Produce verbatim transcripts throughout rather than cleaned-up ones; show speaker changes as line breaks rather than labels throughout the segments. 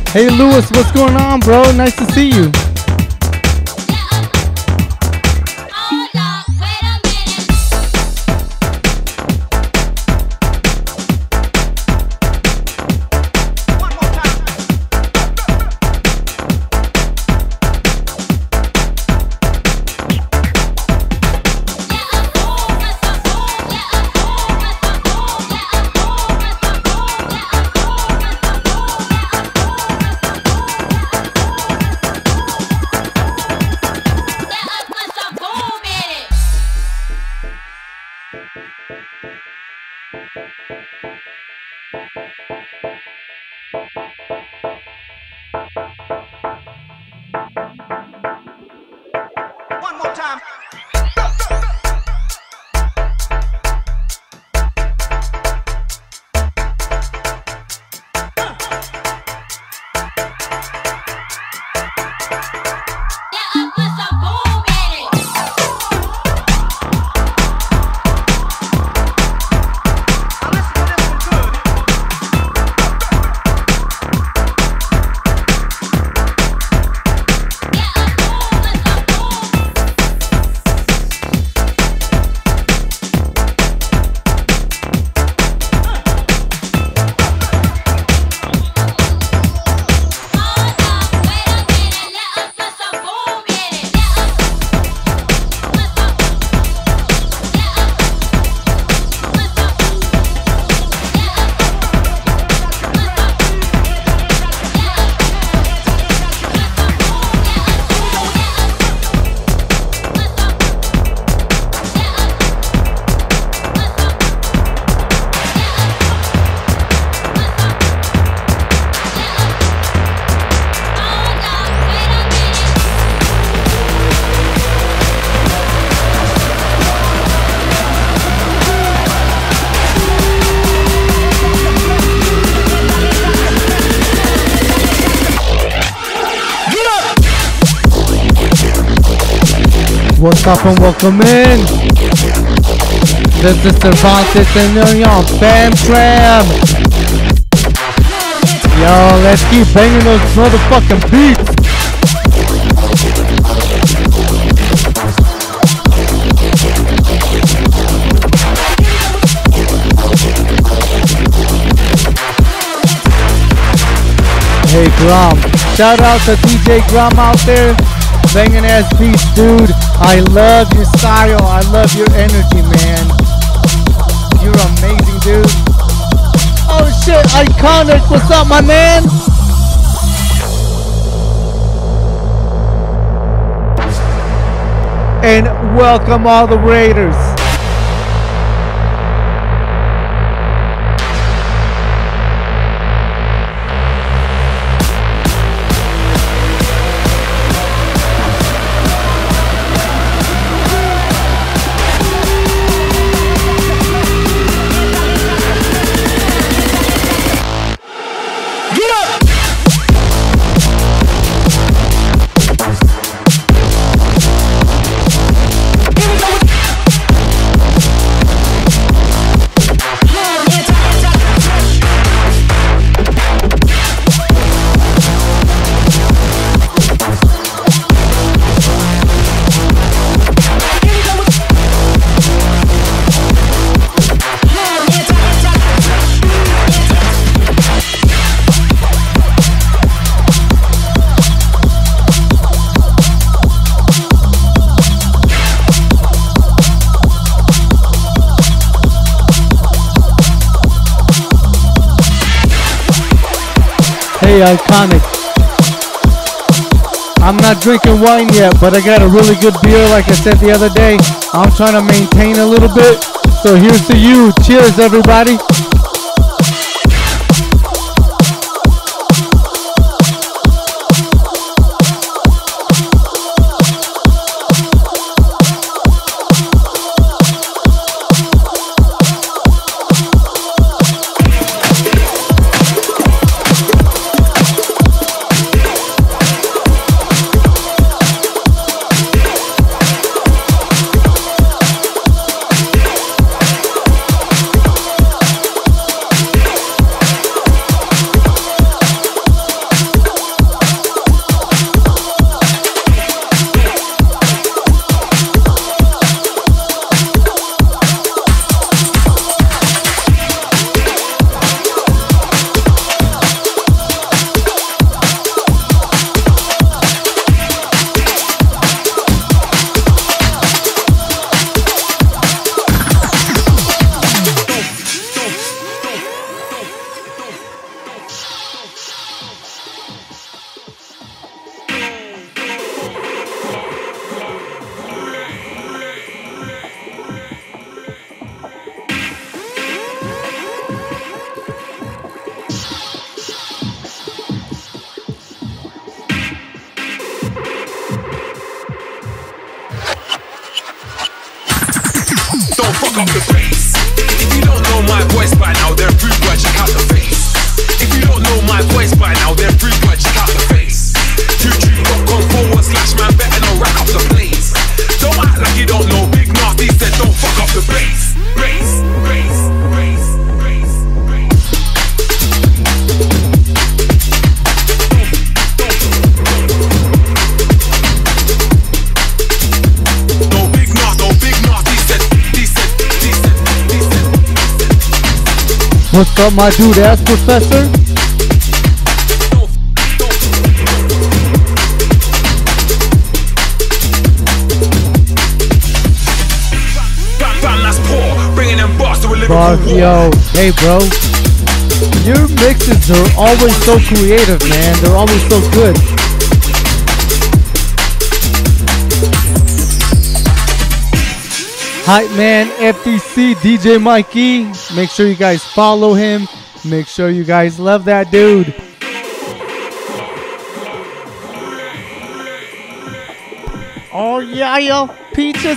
Hey Lewis, what's going on, bro? Nice to see you. What's up and welcome in. This is Cervantes and y'all Fam Tram. Yo, let's keep banging those motherfucking beats. Hey Grom, shout out to D J Grom out there. Banging ass beats, dude. I love your style. I love your energy, man. You're amazing, dude. Oh shit, Iconic. What's up, my man? And welcome all the Raiders. Hey, Iconic. I'm not drinking wine yet, but I got a really good beer like I said the other day. I'm trying to maintain a little bit. So here's to you. Cheers, everybody.
up the bass. If you don't know my voice by now, then rude boy, check out the face. If you don't know my voice by now, then rude boy, check out the face. YouTube.com forward slash man, better not rack up the place. Don't act like you don't know. Big Nasty said don't fuck up the bass. Bass, bass, bass, bass, bass. No Big Nas, no Big Nasty said, he said, he said, he said.
What's up, my dude ass professor? Boss, yo, hey bro, your mixes are always so creative, man. They're always so good. Hype Man, F T C, D J Mikey. Make sure you guys follow him. Make sure you guys love that dude. Oh yeah, yo, peaches.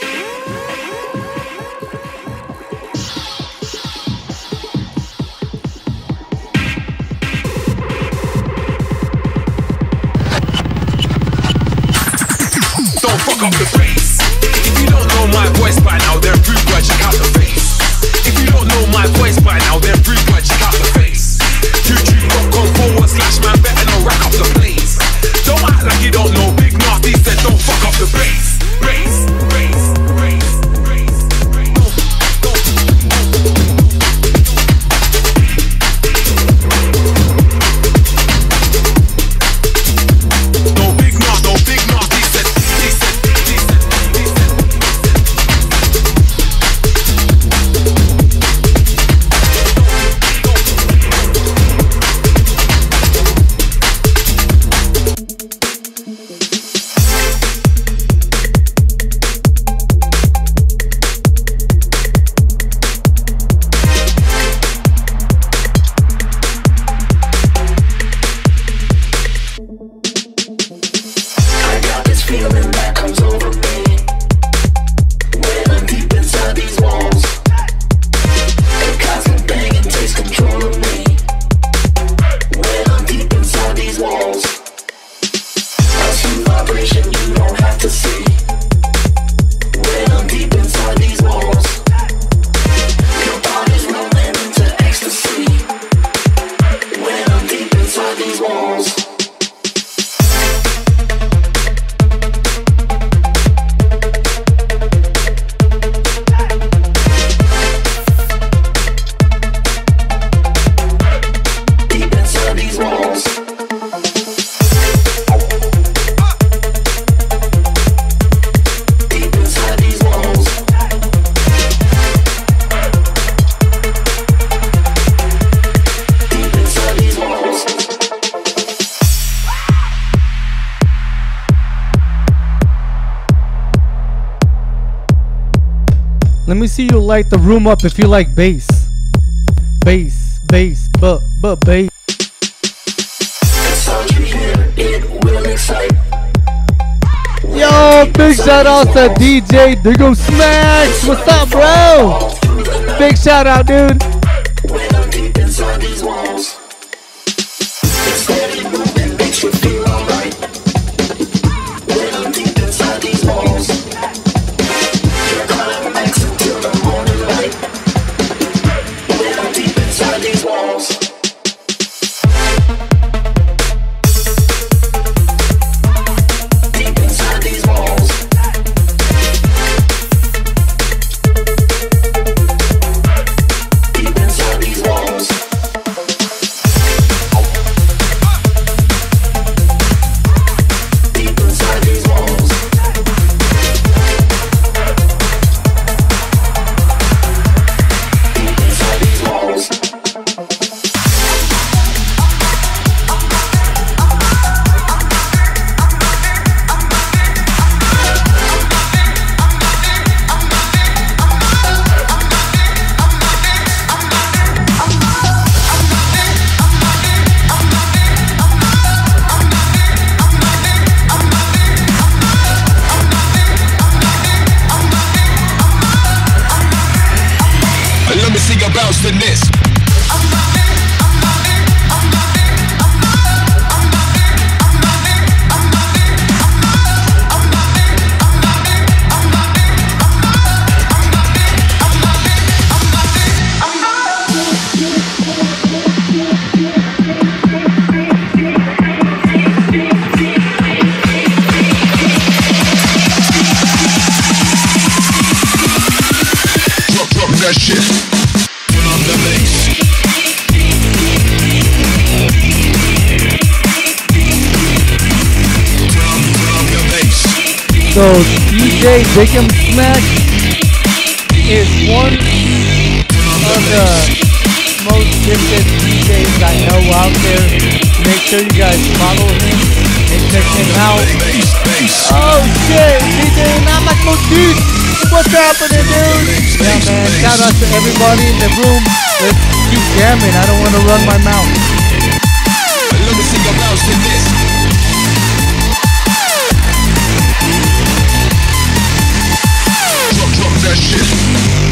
Up the bass. If you don't know my voice by now, then rude boy, check out the face. If you don't know my voice by now, then rude boy, check out the face. YouTube.com forward slash man, better not rack up the place. Don't act like you don't know. Big Nasty said don't fuck up the bass. Bass, bass, bass, bass, bass. Go, go. No Big Nas, no Big Nasty said, he said.
Let me see you light the room up if you like bass. Bass, bass, but, but bass. Yo, big shout out to D J Diggo Smash. What's up, bro? Big shout out, dude. So D J Big'em Smack is one of the most gifted D Js I know out there. Make sure you guys follow him and check him out. Oh shit, D J Namaco dude, what's happening, dude? Yeah man, shout out to everybody in the room. Let's keep jamming. I don't want to run my mouth.
Let me see your bounce to this. Drop, drop that shit.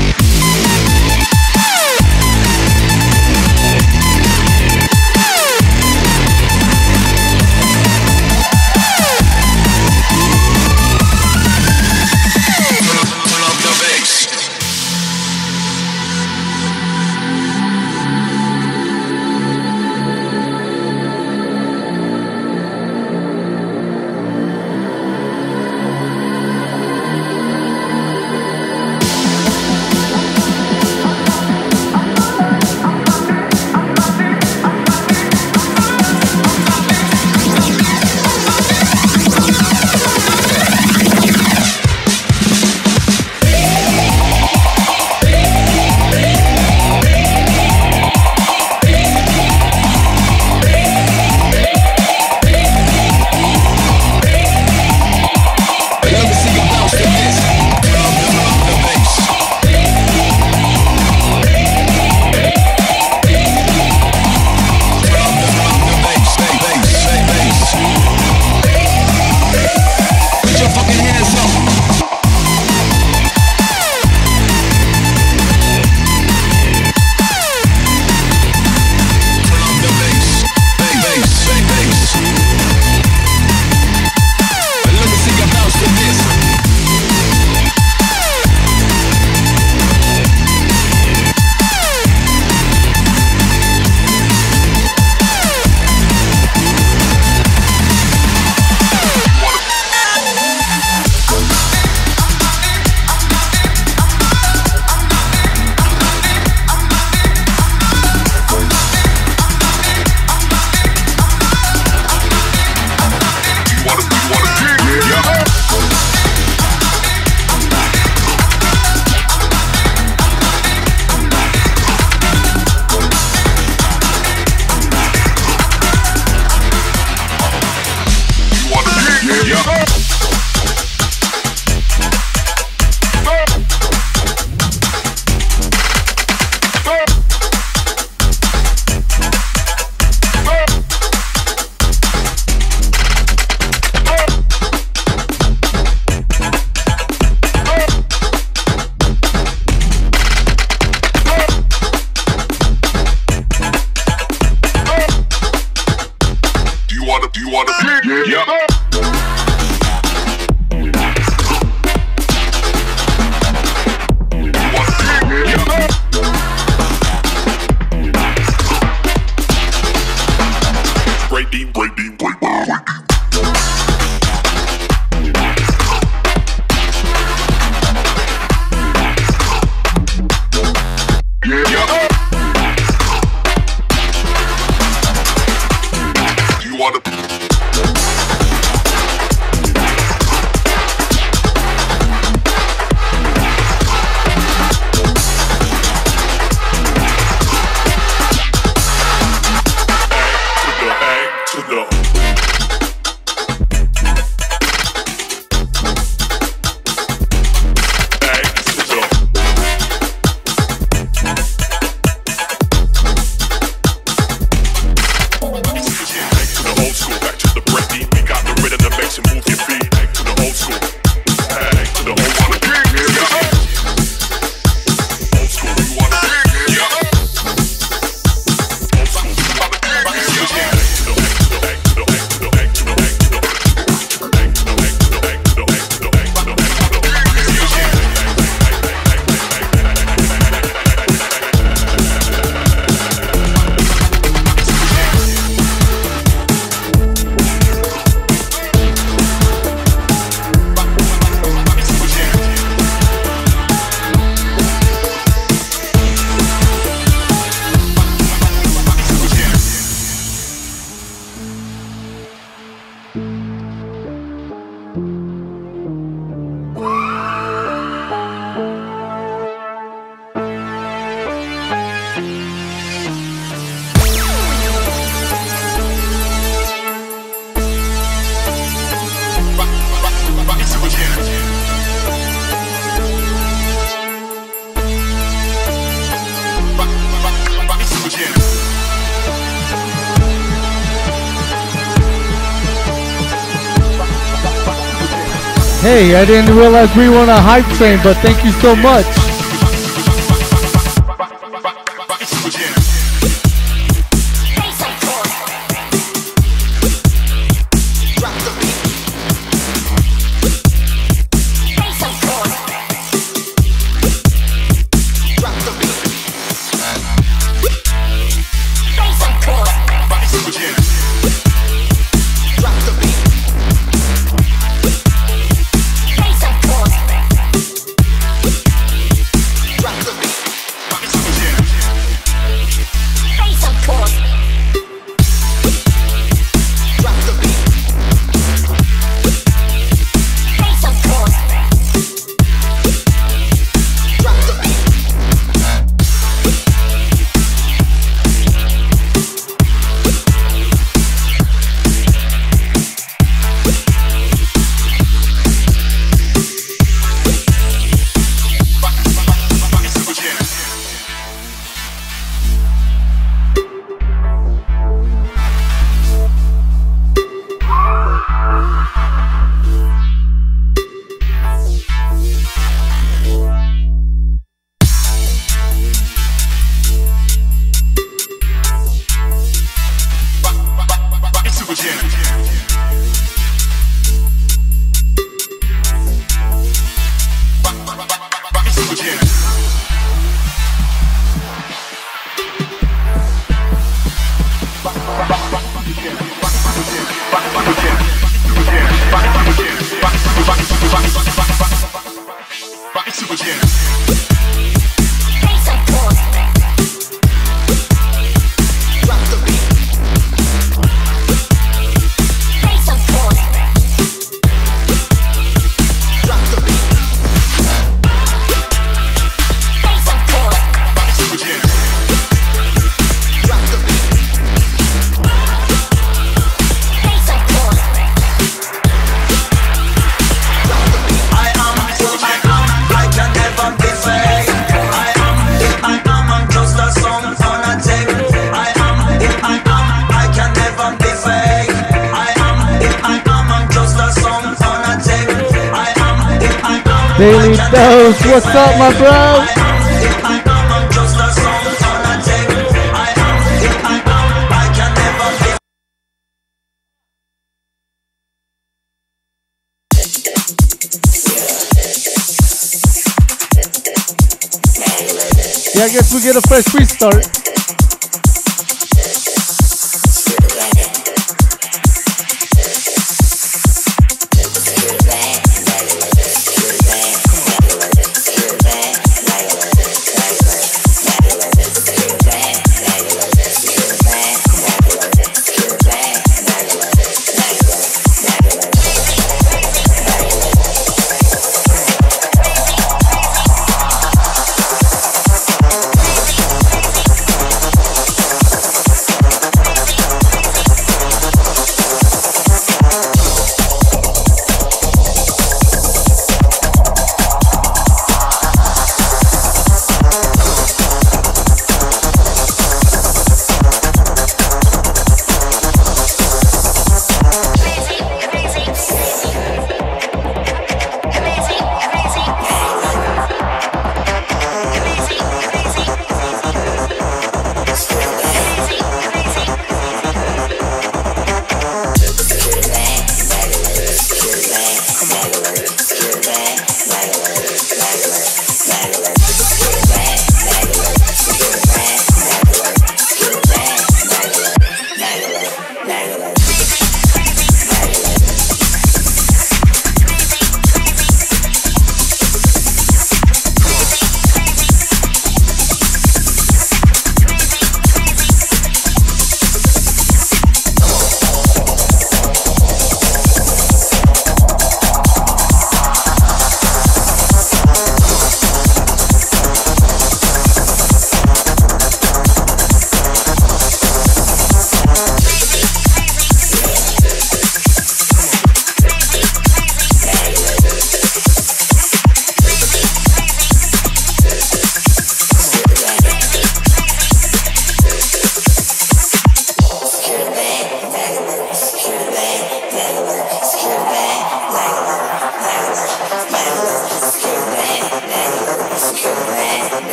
Hey, I didn't realize we were on a hype train, but thank you so much. Daily Dose, what's up, my bro? Yeah, I guess we get a fresh restart.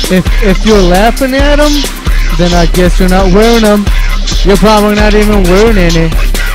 If if you're laughing at them, then I guess you're not wearing them. You're probably not even wearing any.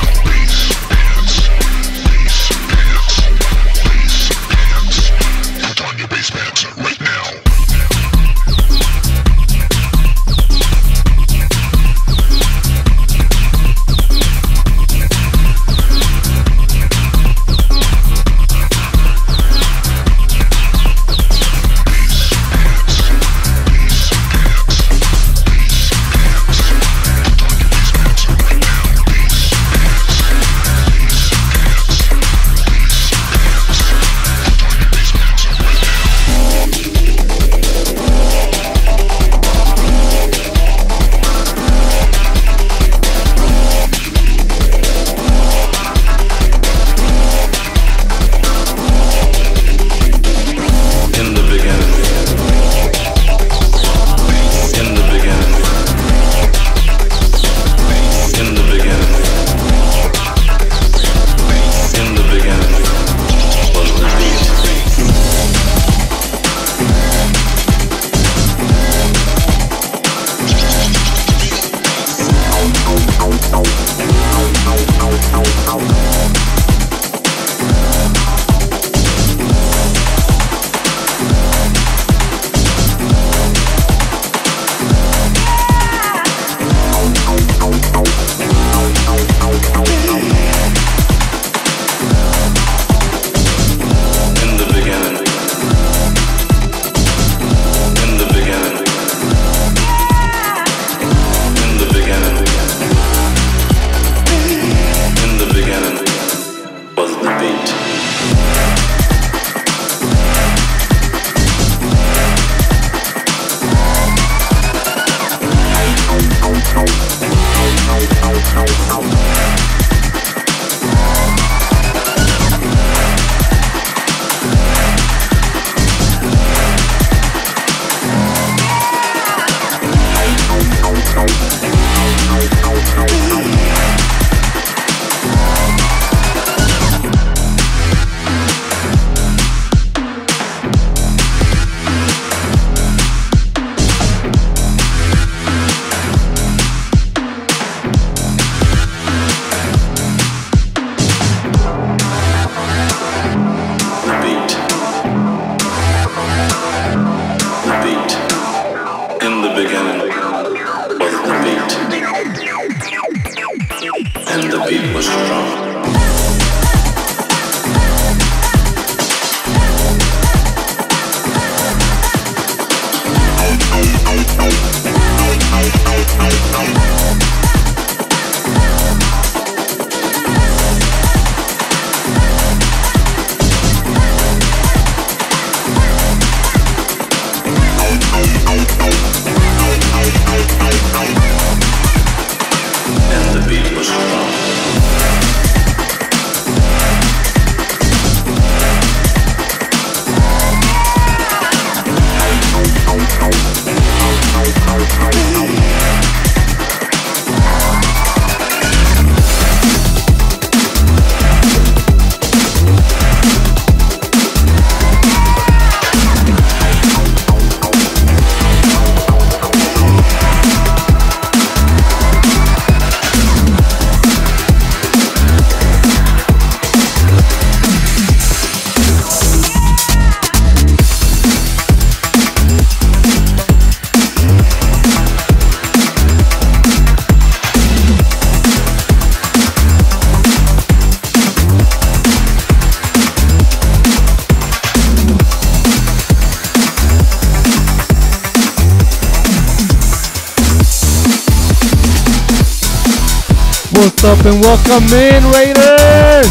What's up and welcome in, Raiders!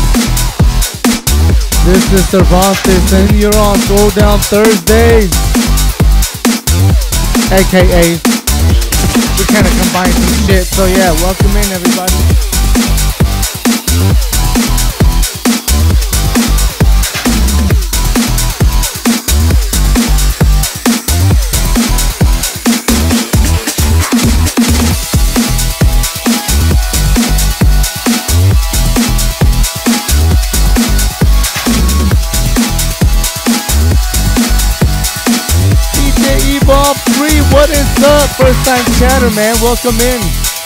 This is Cervantes and you're on Throwdown Thursdays. A K A we kind of combine some shit, so yeah, welcome in everybody. up? First time chatter, man. Welcome in.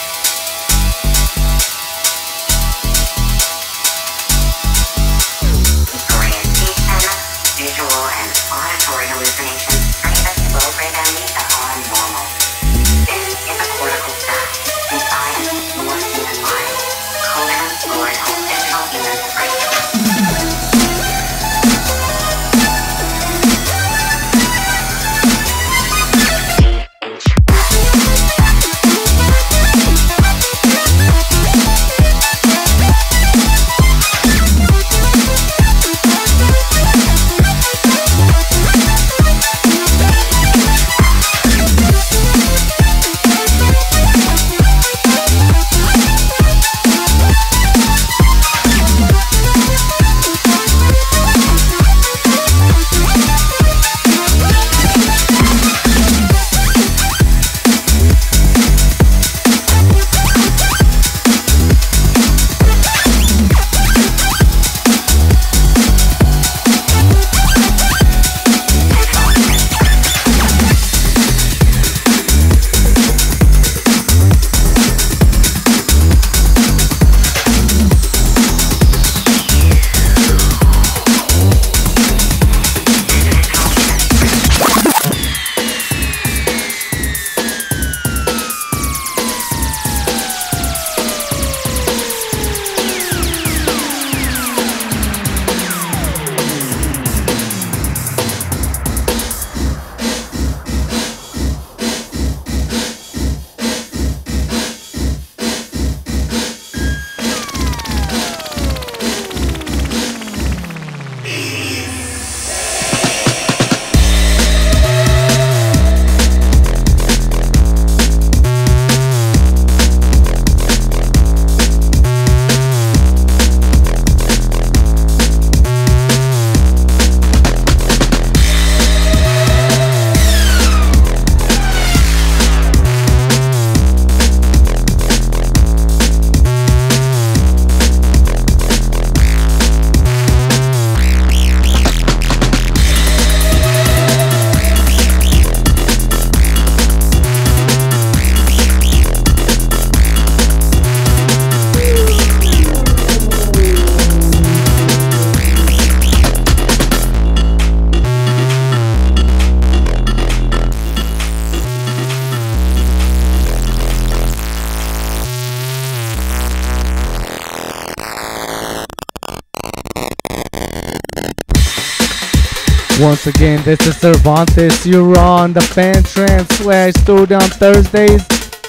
Once again, this is Cervantes. You're on the Fan Trance slash Throwdown Thursdays.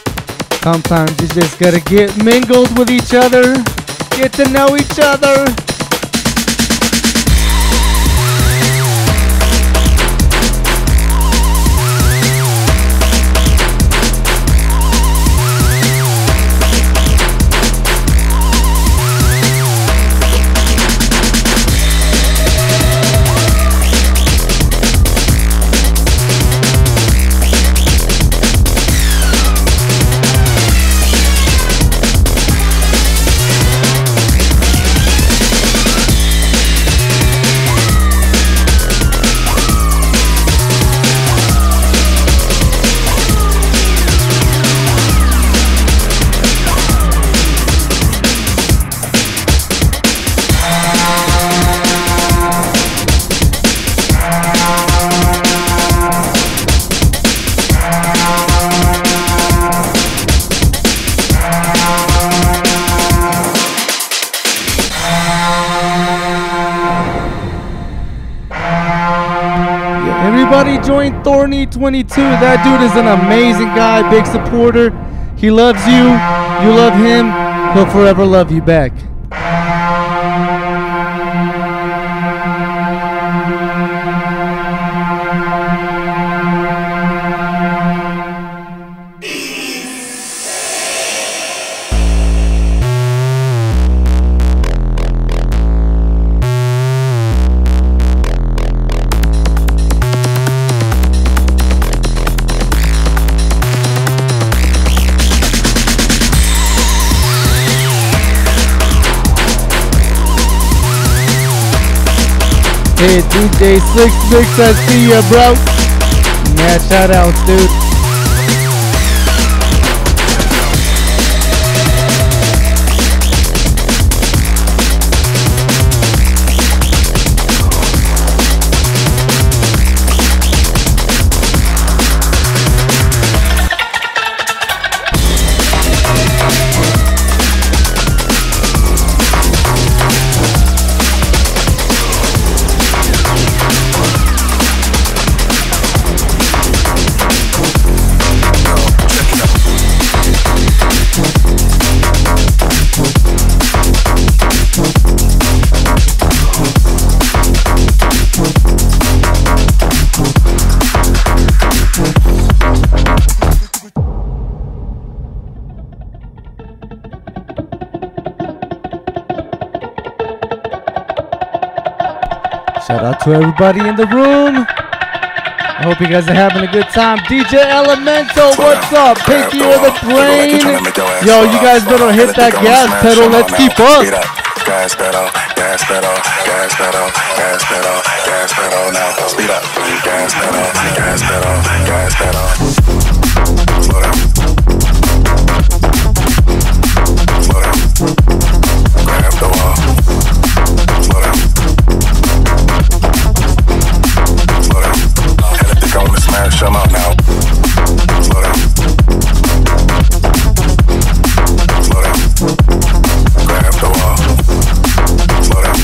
Sometimes you just gotta get mingled with each other, get to know each other. Everybody join Thorny twenty-two. That dude is an amazing guy, big supporter. He loves you. You love him. He'll forever love you back. Hey, D J Six Mix, I see ya, bro. Mad shout outs, dude. Shout out to everybody in the room. I hope you guys are having a good time. D J Elemental, what's up? Pinky of the brain. Yo, you guys better hit that gas pedal. Let's keep up.
Gas pedal, gas pedal, gas pedal, gas pedal, gas pedal. Now speed up. Gas pedal, gas pedal, gas pedal. Slow down. Slow down. Grab the wall. Slow down. Slow down. Hell, I think I wanna smash them out now. Slow down. Slow down. Grab the wall. Slow down.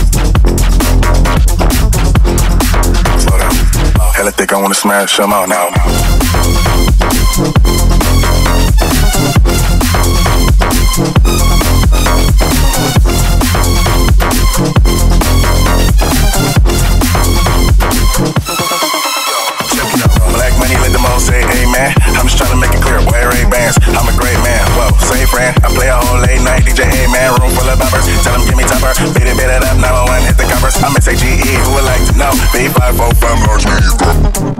Slow down. Hell, I think I wanna smash them out now. Black money, let them all say amen. I'm just trying to make it clear, wear A-bands. I'm a great man, whoa, say friend. I play a whole late night D J, A-man. Room full of boppers, tell them give me topper. Beat it, beat it up, nine one one, hit the covers. I'm S A G E, who would like to know? B five four five, large me.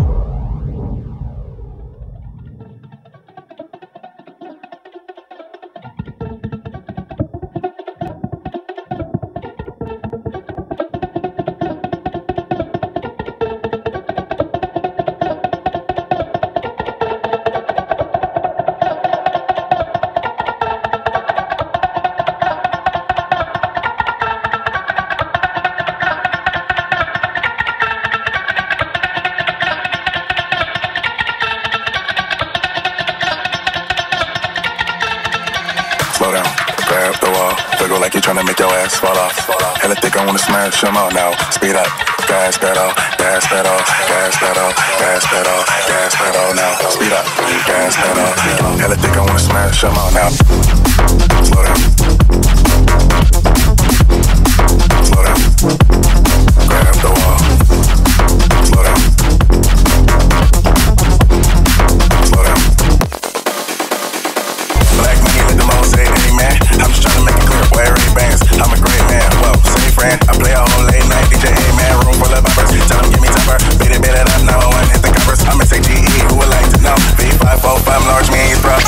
Slow down, grab the wall. Wiggle like you're trying to make your ass fall off. Hell, I think I wanna smash them out now. Speed up, gas pedal, gas pedal, gas pedal, gas pedal, gas pedal now. Speed up, gas pedal. Hell, I think I wanna smash them out now. Slow down. Slow down. Grab the wall. Slow down. Slow down. Black money, let them all say amen. I'm just trying to make it clear, wear A-bands. I'm a great man, whoa, say friend. I play a whole late night D J, A-man. Room full of boppers, tell them give me topper. Beat it, beat it up, nine one one, hit the covers. I'm S A G E, who would like to know? B five four five, large me, bro.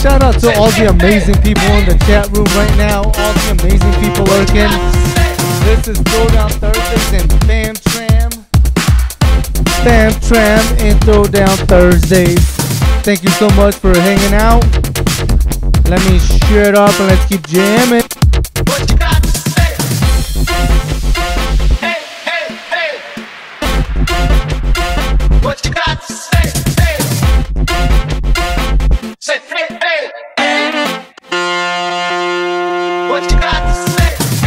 Shout out to all the amazing people in the chat room right now. All the amazing people lurking. This is Throwdown Thursdays and Fam Tram. Fam Tram and Throwdown Thursdays. Thank you so much for hanging out. Let me share it up and let's keep jamming.
What you got to say? Hey, hey, hey. What you got to say? Hey. Say hey, hey. What you got to say?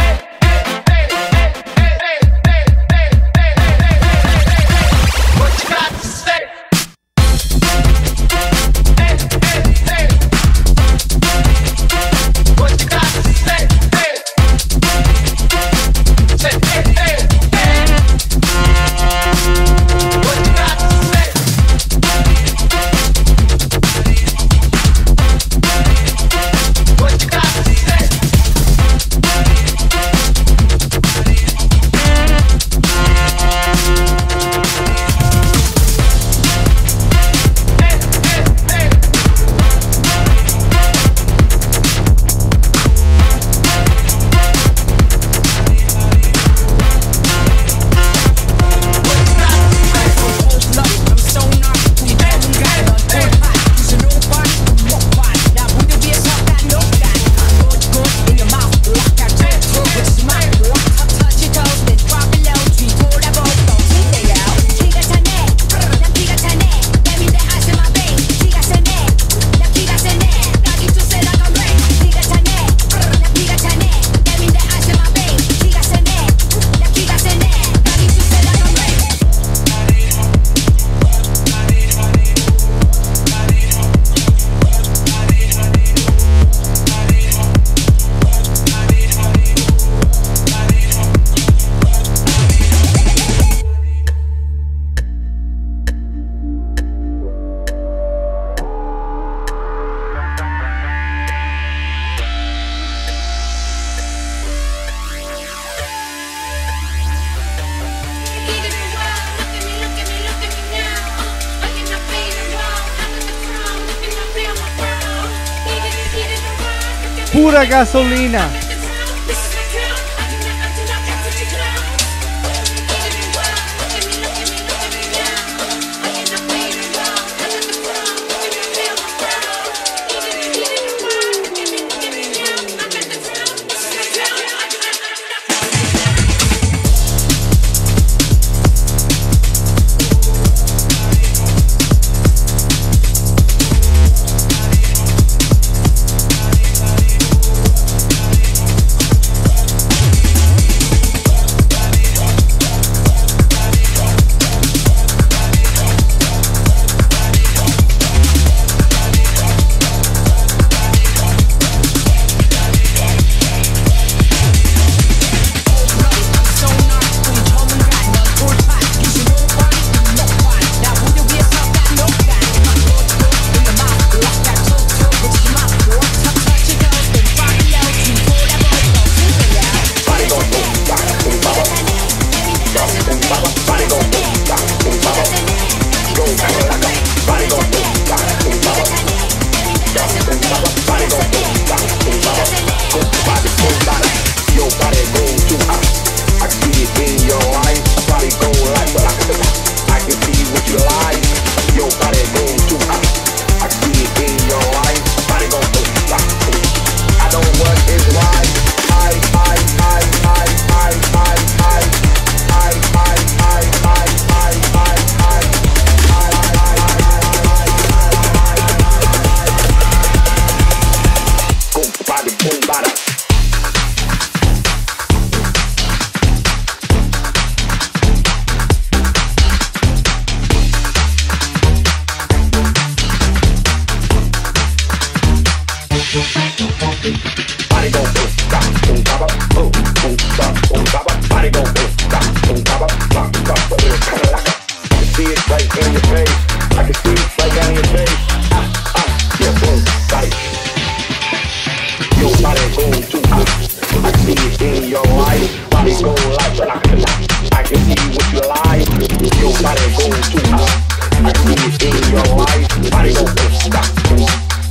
Pura gasolina.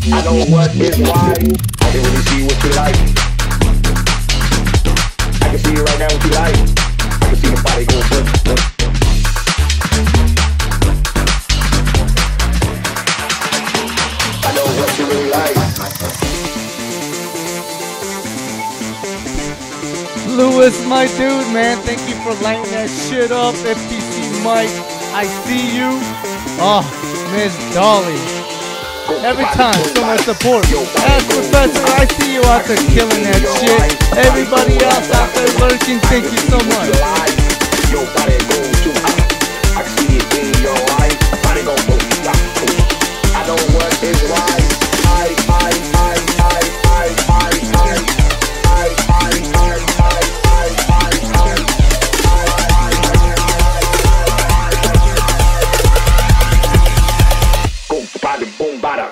I know what is right. I can really see what you like. I can see it right now what you like. I can see the body go flip, flip. I know what you really like.
Lewis, my dude, man, thank you for lighting that shit up. F T C Mike, I see you. Oh, Miss Dolly. Every time, so much support. As Professor, I see you out there killing that shit. Everybody else out there lurking, thank you so much.
Your body goes too hot. I see it in your eyes. Body gon' go stop. I know what is right. I, I, I, I, I, I, I, I, I, I, I, boom, bada, boom, bada.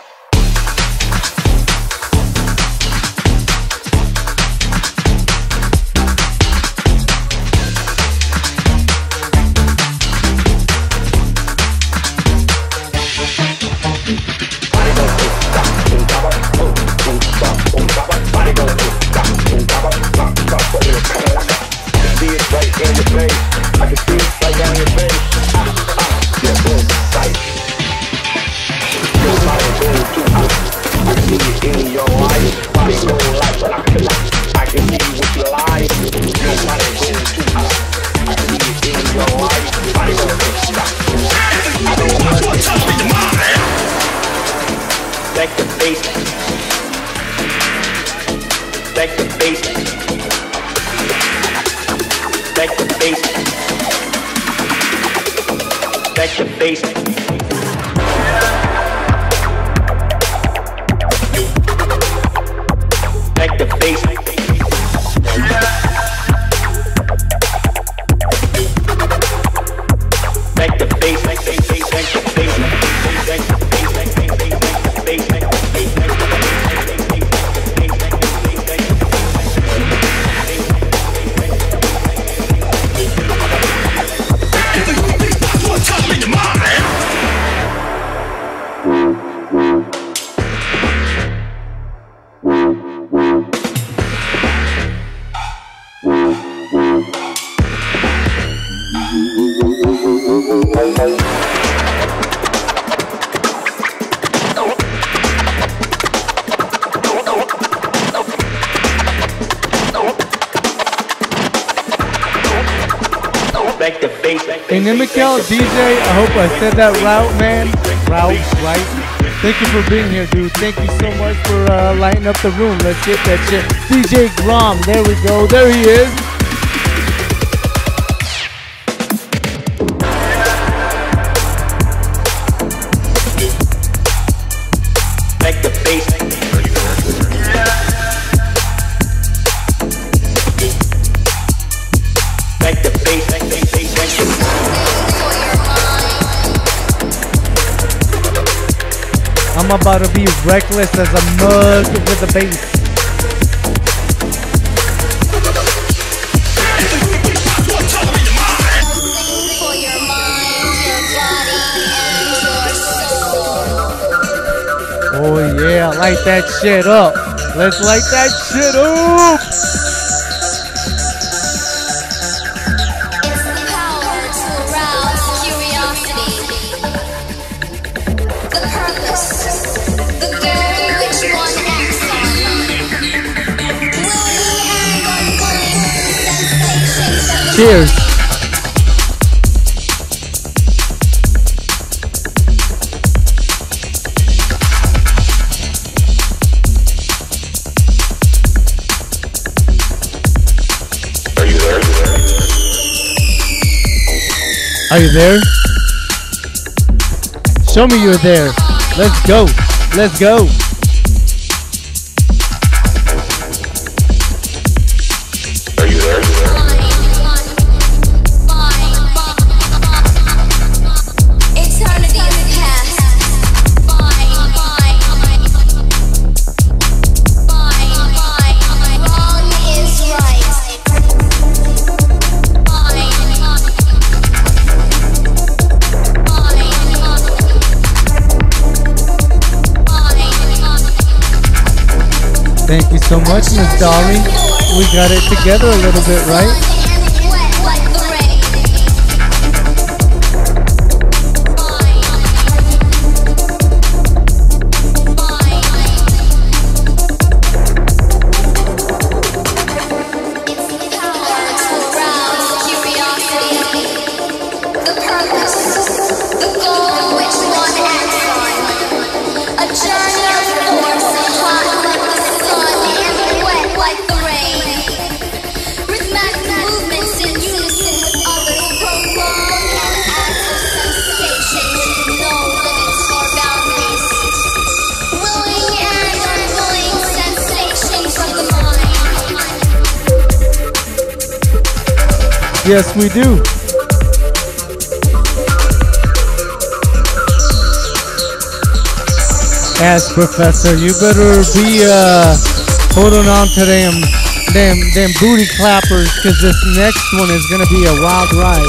Inimical D J, I hope I said that route, man. Route, right? Thank you for being here, dude. Thank you so much for uh, lighting up the room. Let's get that shit. D J Grom, there we go. There he is.
Make the bass. Make the bass.
I'm about to be reckless as a mug with the bass. Oh yeah, light that shit up. Let's light that shit up. Cheers.
Are you there?
Are you there? Show me you're there. Let's go. Let's go.
Bye.
Thank you so much, Miss Dolly. We got it together a little bit, right? Yes, we do. Ask Professor, you better be uh, holding on to them, them, them booty clappers, because this next one is going to be a wild ride.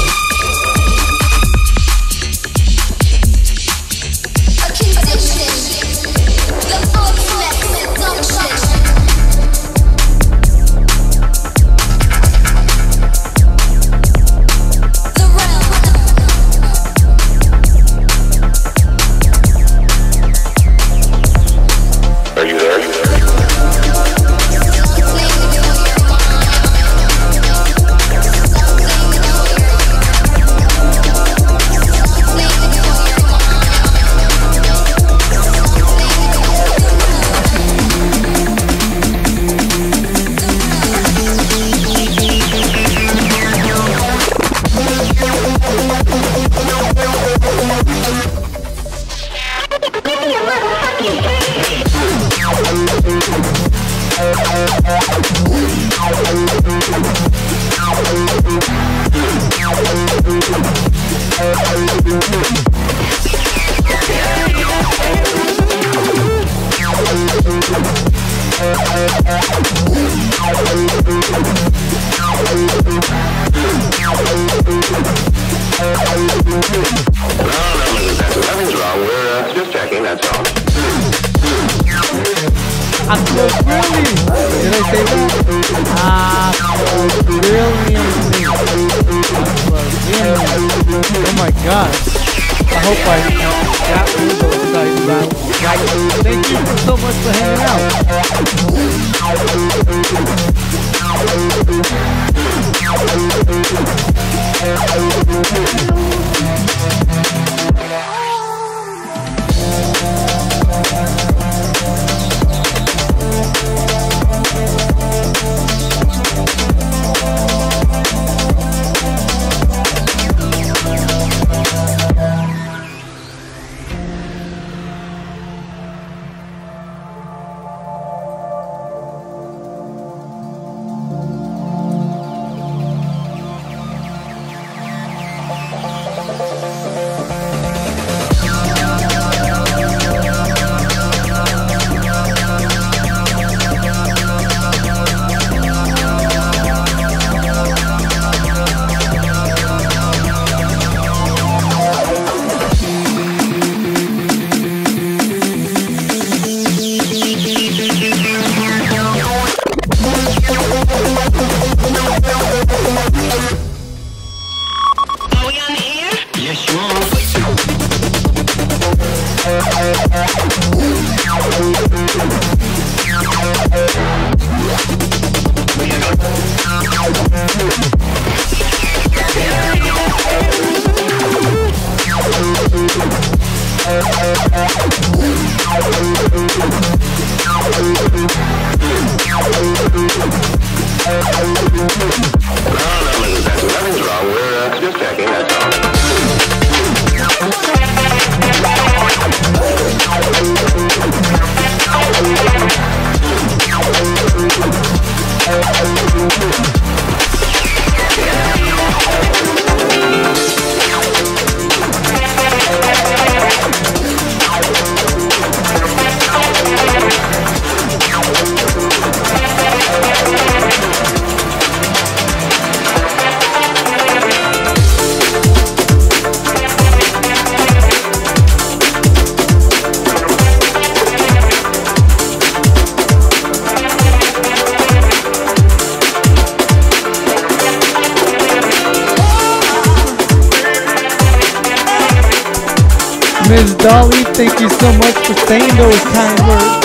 Miss Dolly, thank you so much for saying those kind words.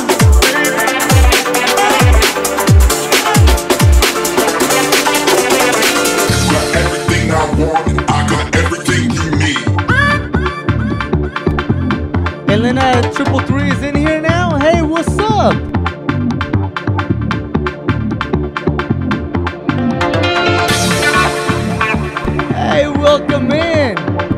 Got everything I want, I got everything you need.
Elena Triple Three is in here now. Hey, what's up? Hey, welcome in.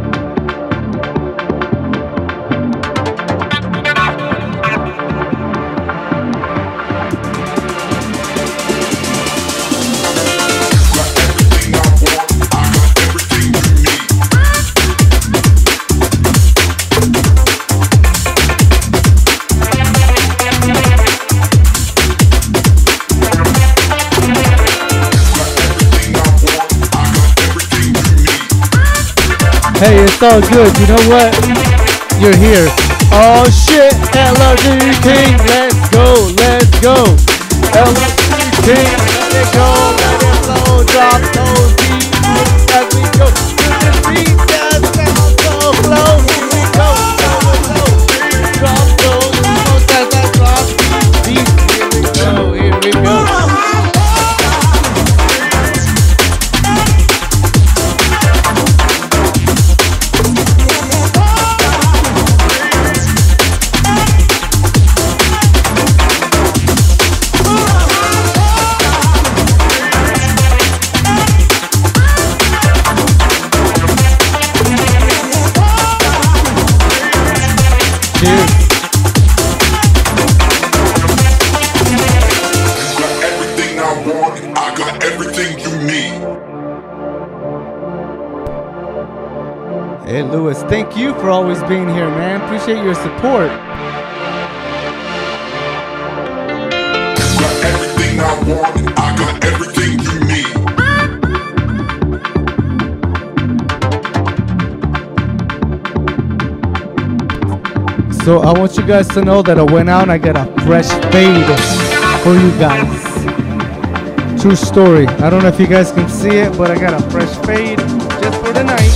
Hey, it's all good. You know what? You're here. Oh shit, L R D King, let's go, let's go. L R D King, let it go, let it flow, drop those beats as we go. To the beat, that sound so flow. Here we go, go, go, drop those notes as I drop these beats. Here we go, here we go. Hey Lewis, thank you for always being here, man. Appreciate your support.
Got everything I want, I got everything you need.
So I want you guys to know that I went out and I got a fresh fade for you guys. True story. I don't know if you guys can see it, but I got a fresh fade just for tonight.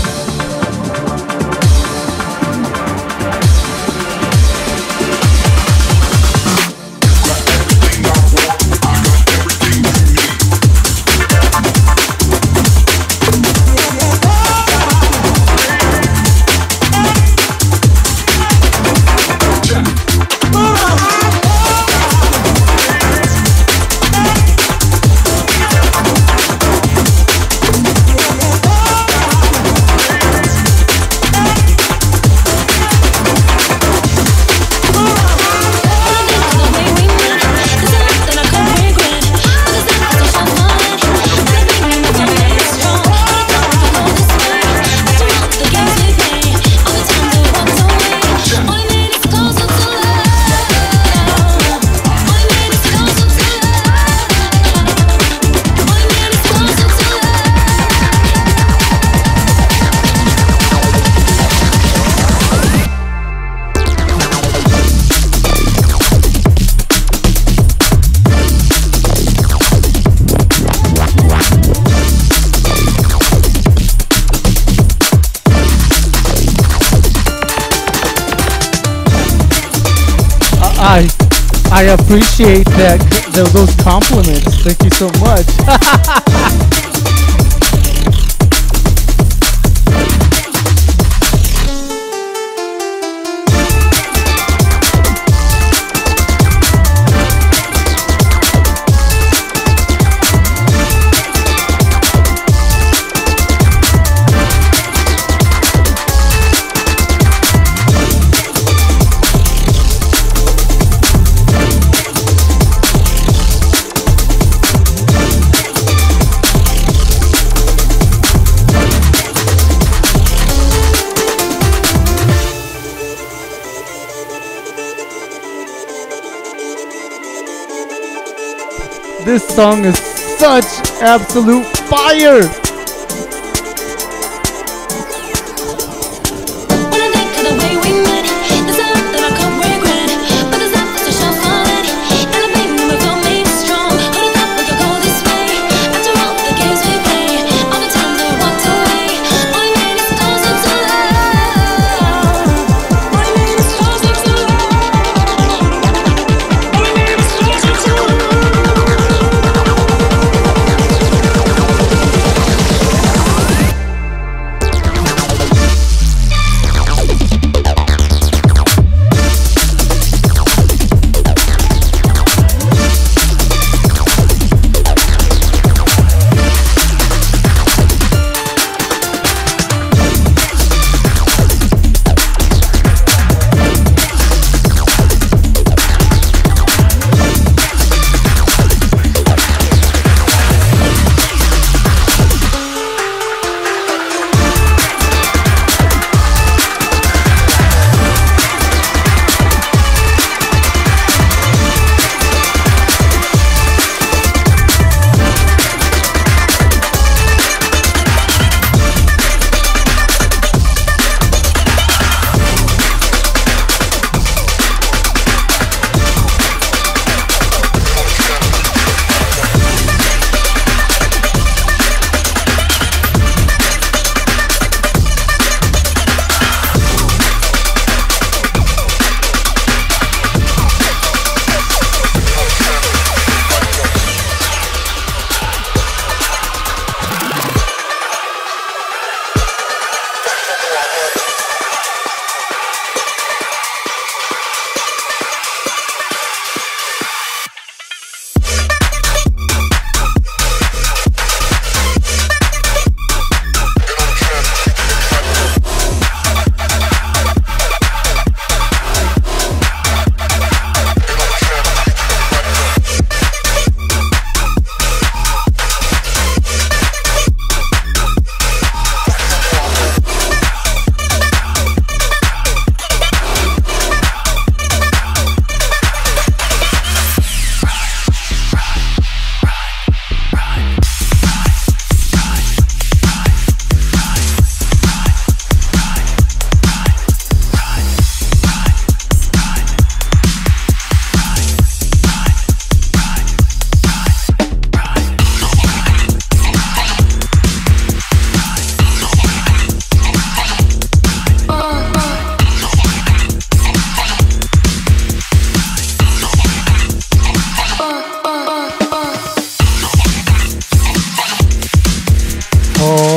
I I appreciate that those compliments. Thank you so much. This song is such absolute fire!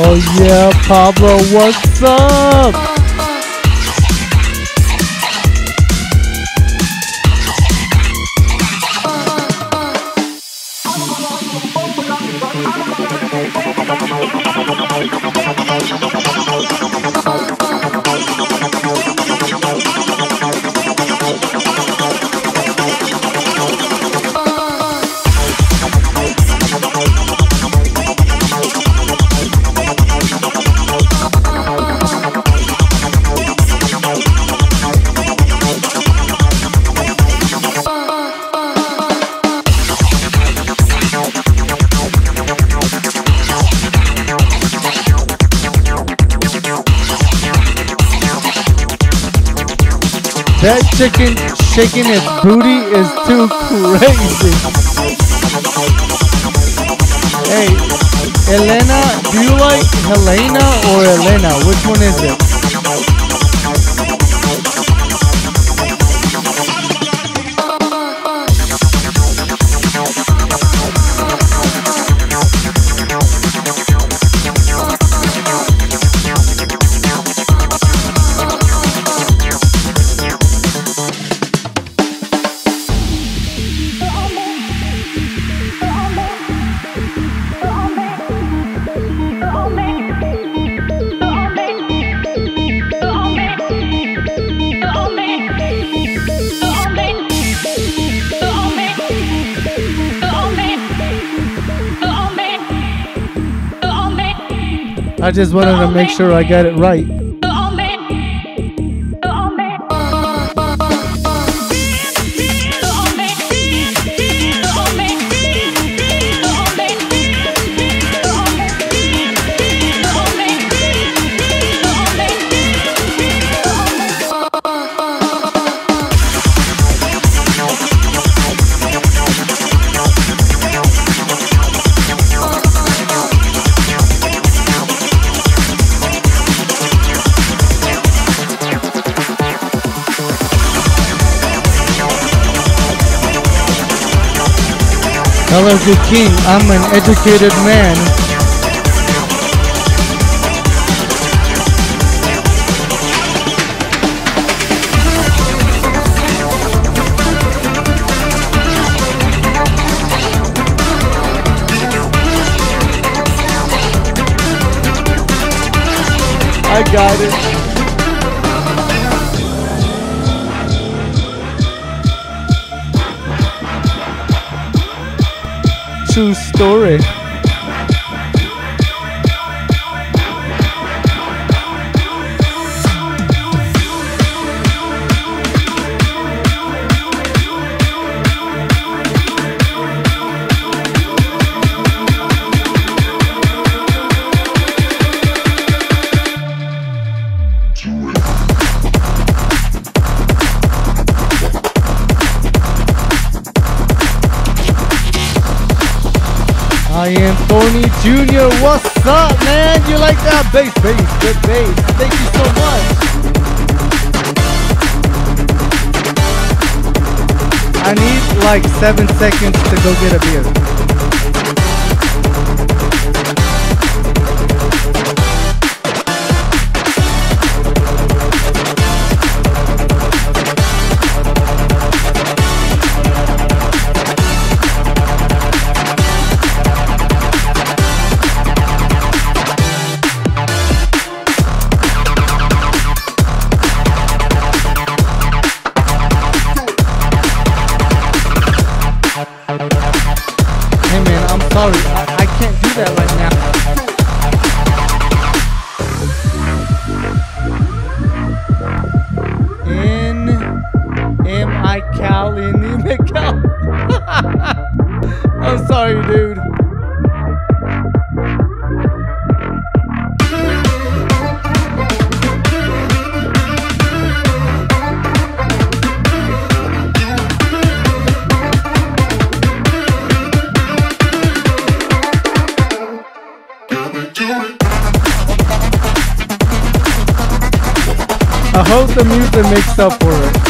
Oh yeah, Pablo, what's up? That chicken shaking its booty is too crazy. Hey, Elena, do you like Helena or Elena? Which one is it? I just wanted to make sure I got it right. Hello, good king. I'm an educated man. I got it. True story. I am Tony Junior What's up, man? You like that bass, bass, good bass. Thank you so much. I need like seven seconds to go get a beer. Sorry, I, I can't do that right now. In am I Cal in Cal? I'm sorry, dude. I hope the music makes up for it.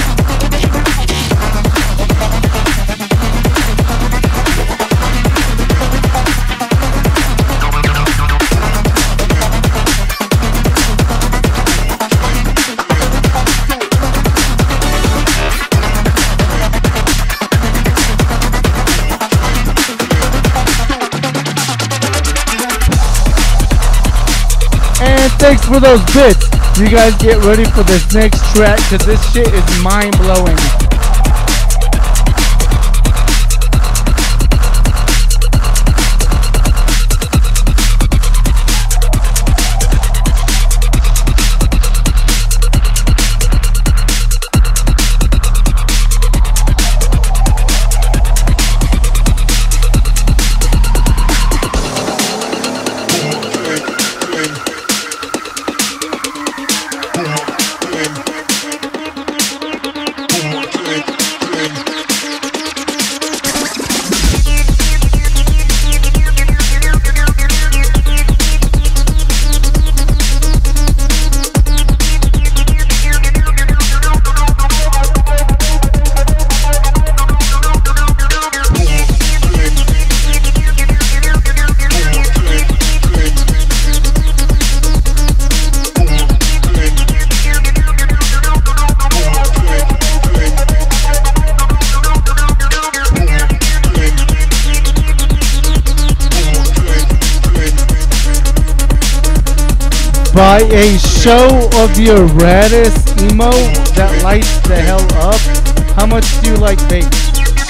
man. Thanks for those bits. You guys get ready for this next track, because this shit is mind-blowing. By a show of your raddest emo that lights the hell up. How much do you like bass?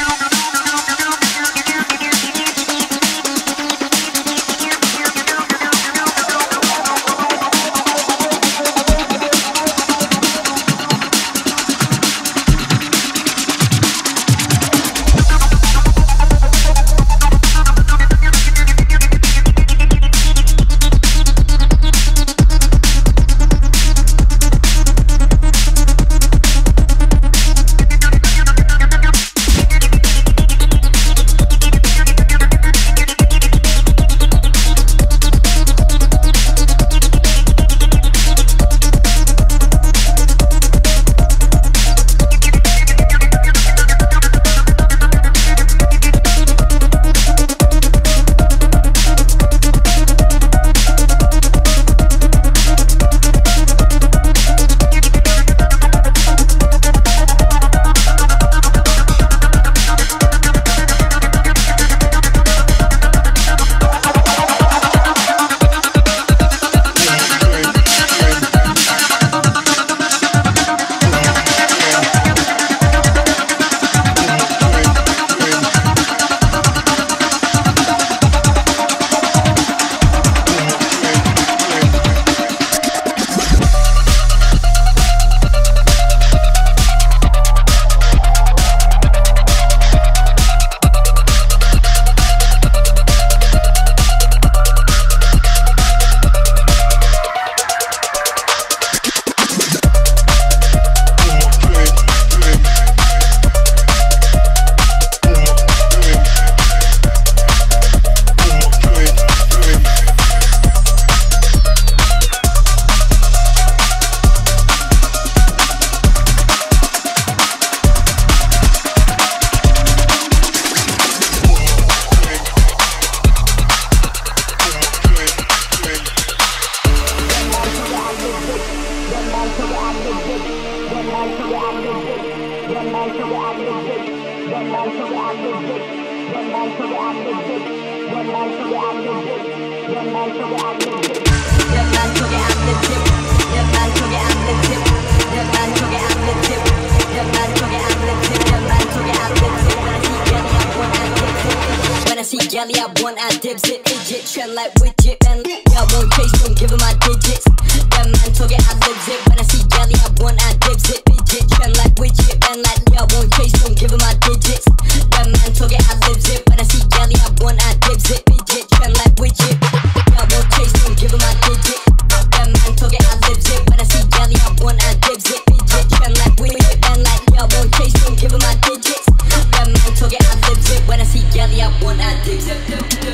When I see Gally, I want I dibs it, idiot, trend like widget, and I won't chase them, give him my digits. That man talk it, I lives it. When I see Gally, I want I dibs it, idiot, trend like widget, and like I won't chase them, give him my digits. That man talk it, I lives it. When I see Gally, I want I dibs it, idiot, trend like widget. I won't chase them, give him my digits. That man talk it, I lives it. When I see Gally, I want I dibs it, idiot, trend like widget, and like I won't chase them, give him my digits. That man talk it, I lives it. When I see Gally, I want I dibs it.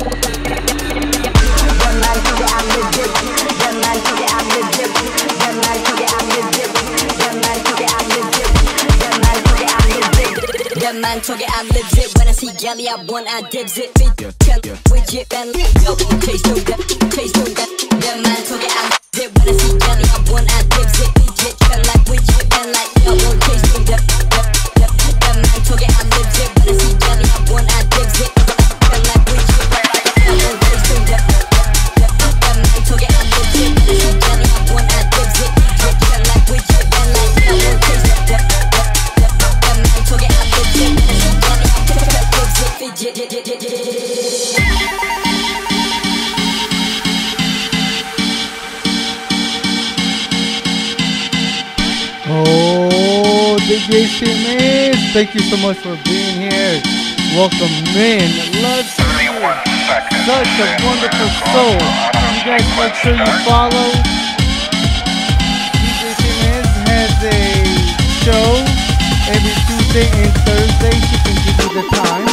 That man talk it, I lives it. When I see Gally, I want I dibs it. Widget, and yo, chase no that, chase no that. That man talk it, I lives it. When I see Gally, I want I dibs it. Widget, and like widget, and like yo, chase no that. That man talk it, I lives it. When I see Gally, I want I dibs it. And like widget, yo, chase no that. That man talk it, I lives it. When I see Gally,
D J Simmons, thank you so much for being here. Welcome in. Love you. Such a wonderful soul. You guys make sure you follow. D J Simmons has a show every Tuesday and Thursday. She can give you the time.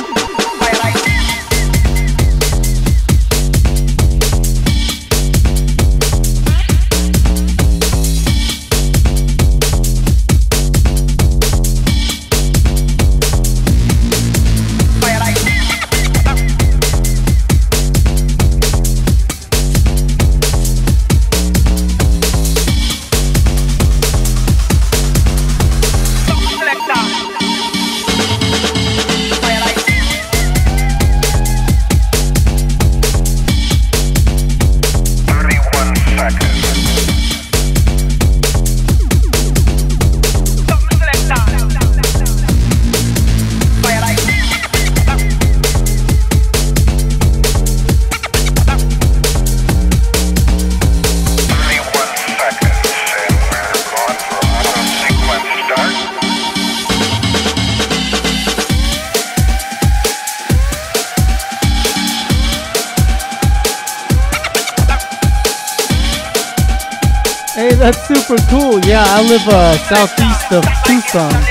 Hey, that's super cool. Yeah, I live uh, southeast of Tucson.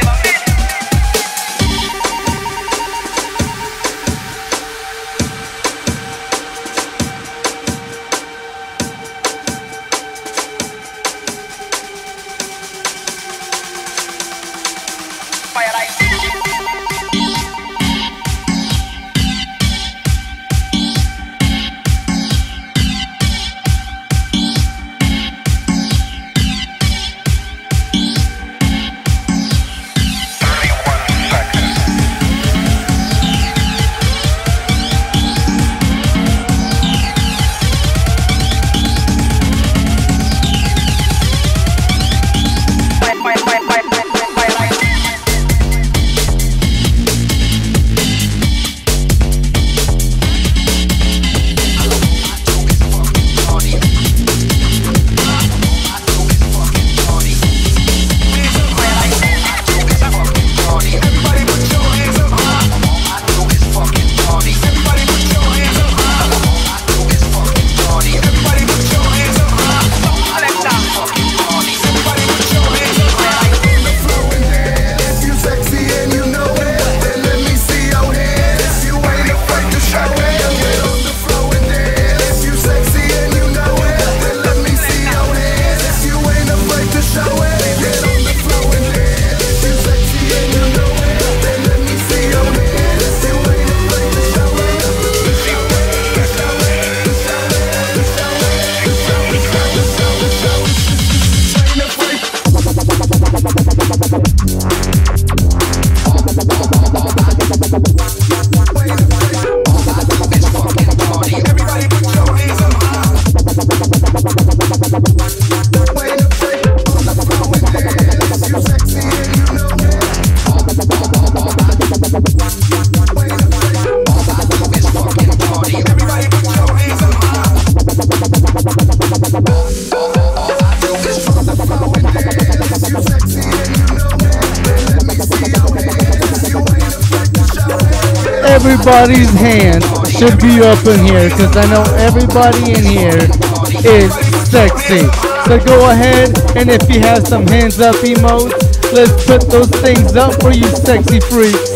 Everybody's hand should be up in here because I know everybody in here is sexy. So go ahead, and if you have some hands up emotes, let's put those things up for you sexy freaks.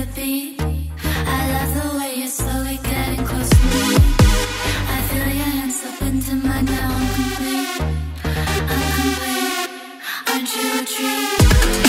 the beat. I love the way you're slowly getting close to me. I feel your hands slip into mine now. I'm complete. I'm complete. Aren't you a treat?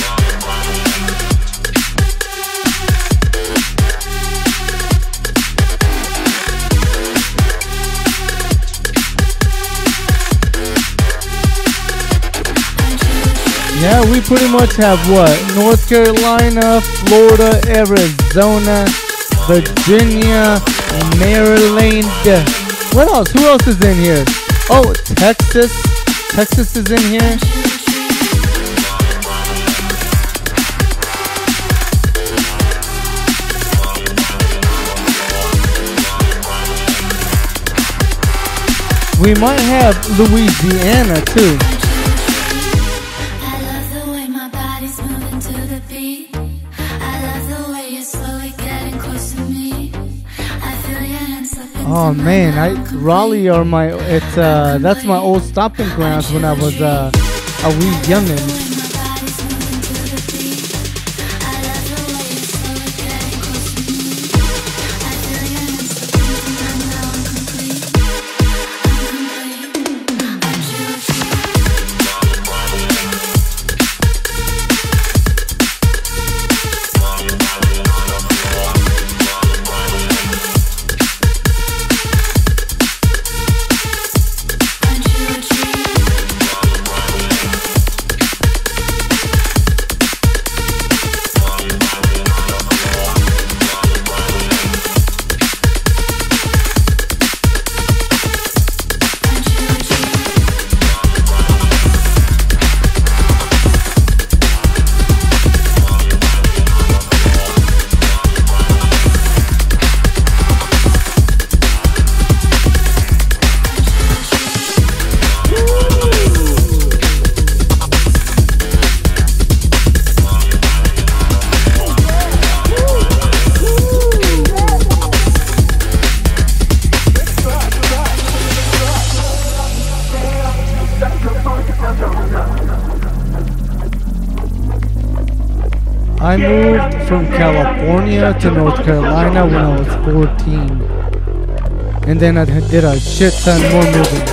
Yeah, we pretty much have what? North Carolina, Florida, Arizona, Virginia, Maryland. What else? Who else is in here? Oh, Texas. Texas is in here. We might have Louisiana too. Oh man, I Raleigh are my it's uh that's my old stomping grounds when I was uh a wee youngin'. I moved from California to North Carolina when I was fourteen. And then I did a shit ton more moving.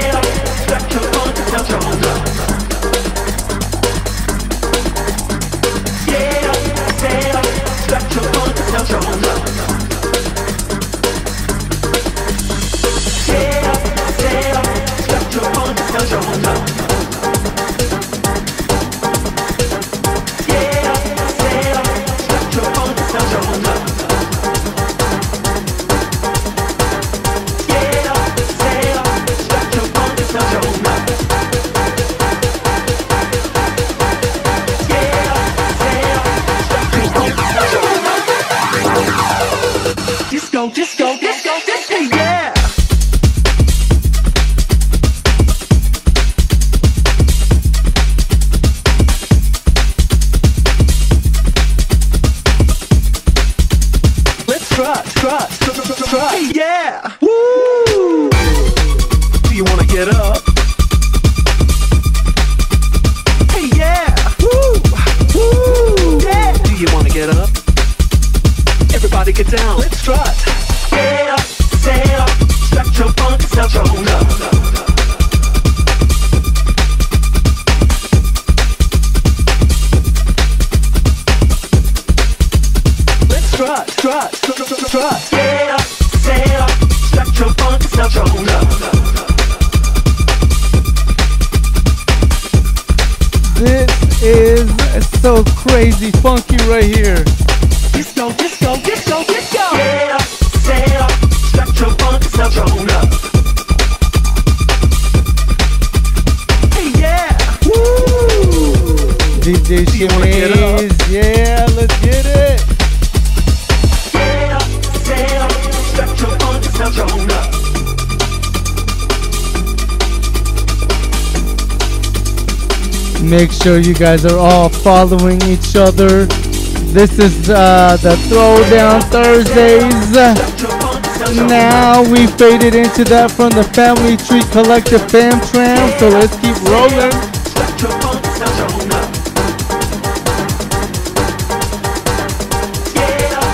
Disco, disco, disco, disco, yeah! Let's try, try, try, try, yeah! Woo! Do you wanna get up? Hey, yeah! Woo! Woo! Yeah! Do you wanna get up? Everybody get down, let's try. Get up, stand up, stretch your funk, stretch your own up. Let's try, try, try, try. Get up, stand up, stretch your funk, stretch your own up.
This is so crazy funky right here.
Disco, disco, disco, disco. Get up, stand up, stretch your funk, stretch your own up. Hey, yeah, woo!
D J Shimmies, yeah, let's get it.
Get up, stand up, stretch your funk, stretch your own up.
Make sure you guys are all following each other. This is uh, the Throwdown Thursdays. Now we faded into that from the Family Tree Collective Fam Tram, so let's keep rolling.
Get up,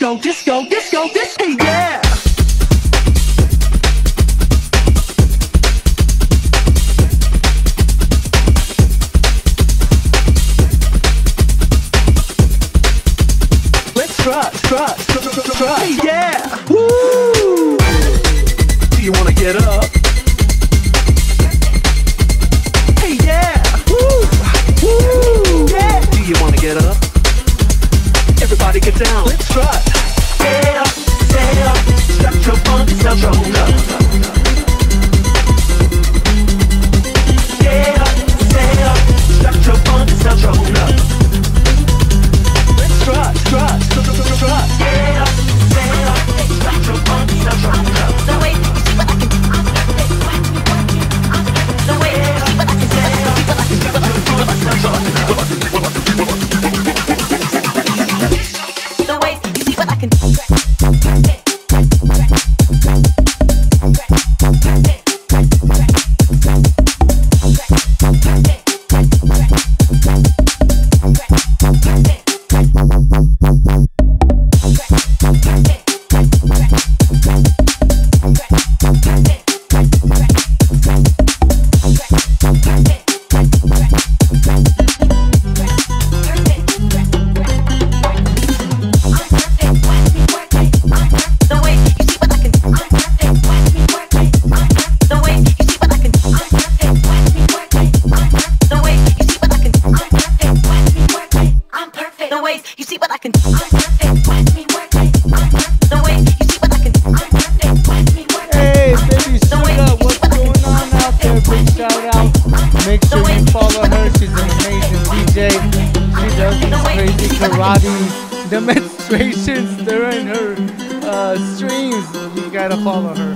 disco, disco, disco, disco, yeah. Let's try, try, try, try, yeah. Woo! Do you wanna get up? Hey, yeah. Woo! Woo! Yeah. Do you wanna get up? Everybody get down, let's try. Get up, stand up, stretch your funk, stretch your up. Get up, stand up, stretch your funk, stretch your up. Let's try, try, try, try. Get up, stand up, stretch your funk, stretch your up. The way you see what I can do, the way you see what I can stand up, see what I can do, stretch your funk, stretch your up.
Demonstrations during her uh, streams. You gotta follow her.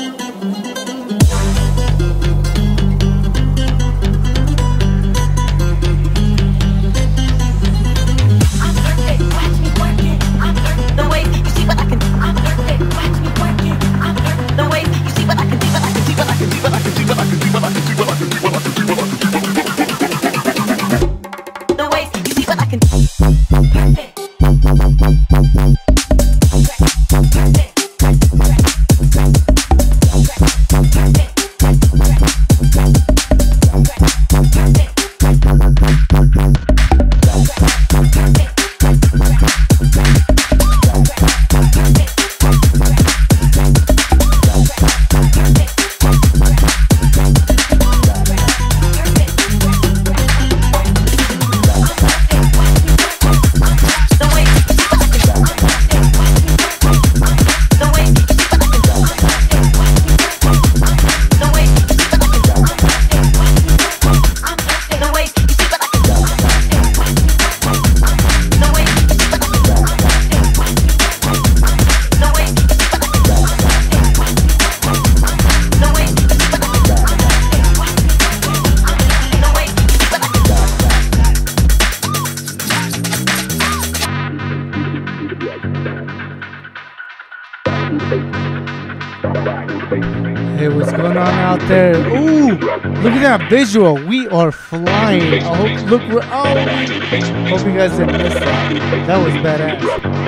I'm perfect, watch me work it. I'm perfect. The way you see what I can do. I'm perfect, watch me work it. I'm perfect. The way you see what I can do, what I can do, what I can do, what I can do, what I can do, what I can do, what I can do, what I can do, what I can do. The way you see what I can do. Perfect.
Hey, what's going on out there? Ooh, look at that visual. We are flying. I hope, look, we're, oh, hope you guys didn't miss that. That was badass.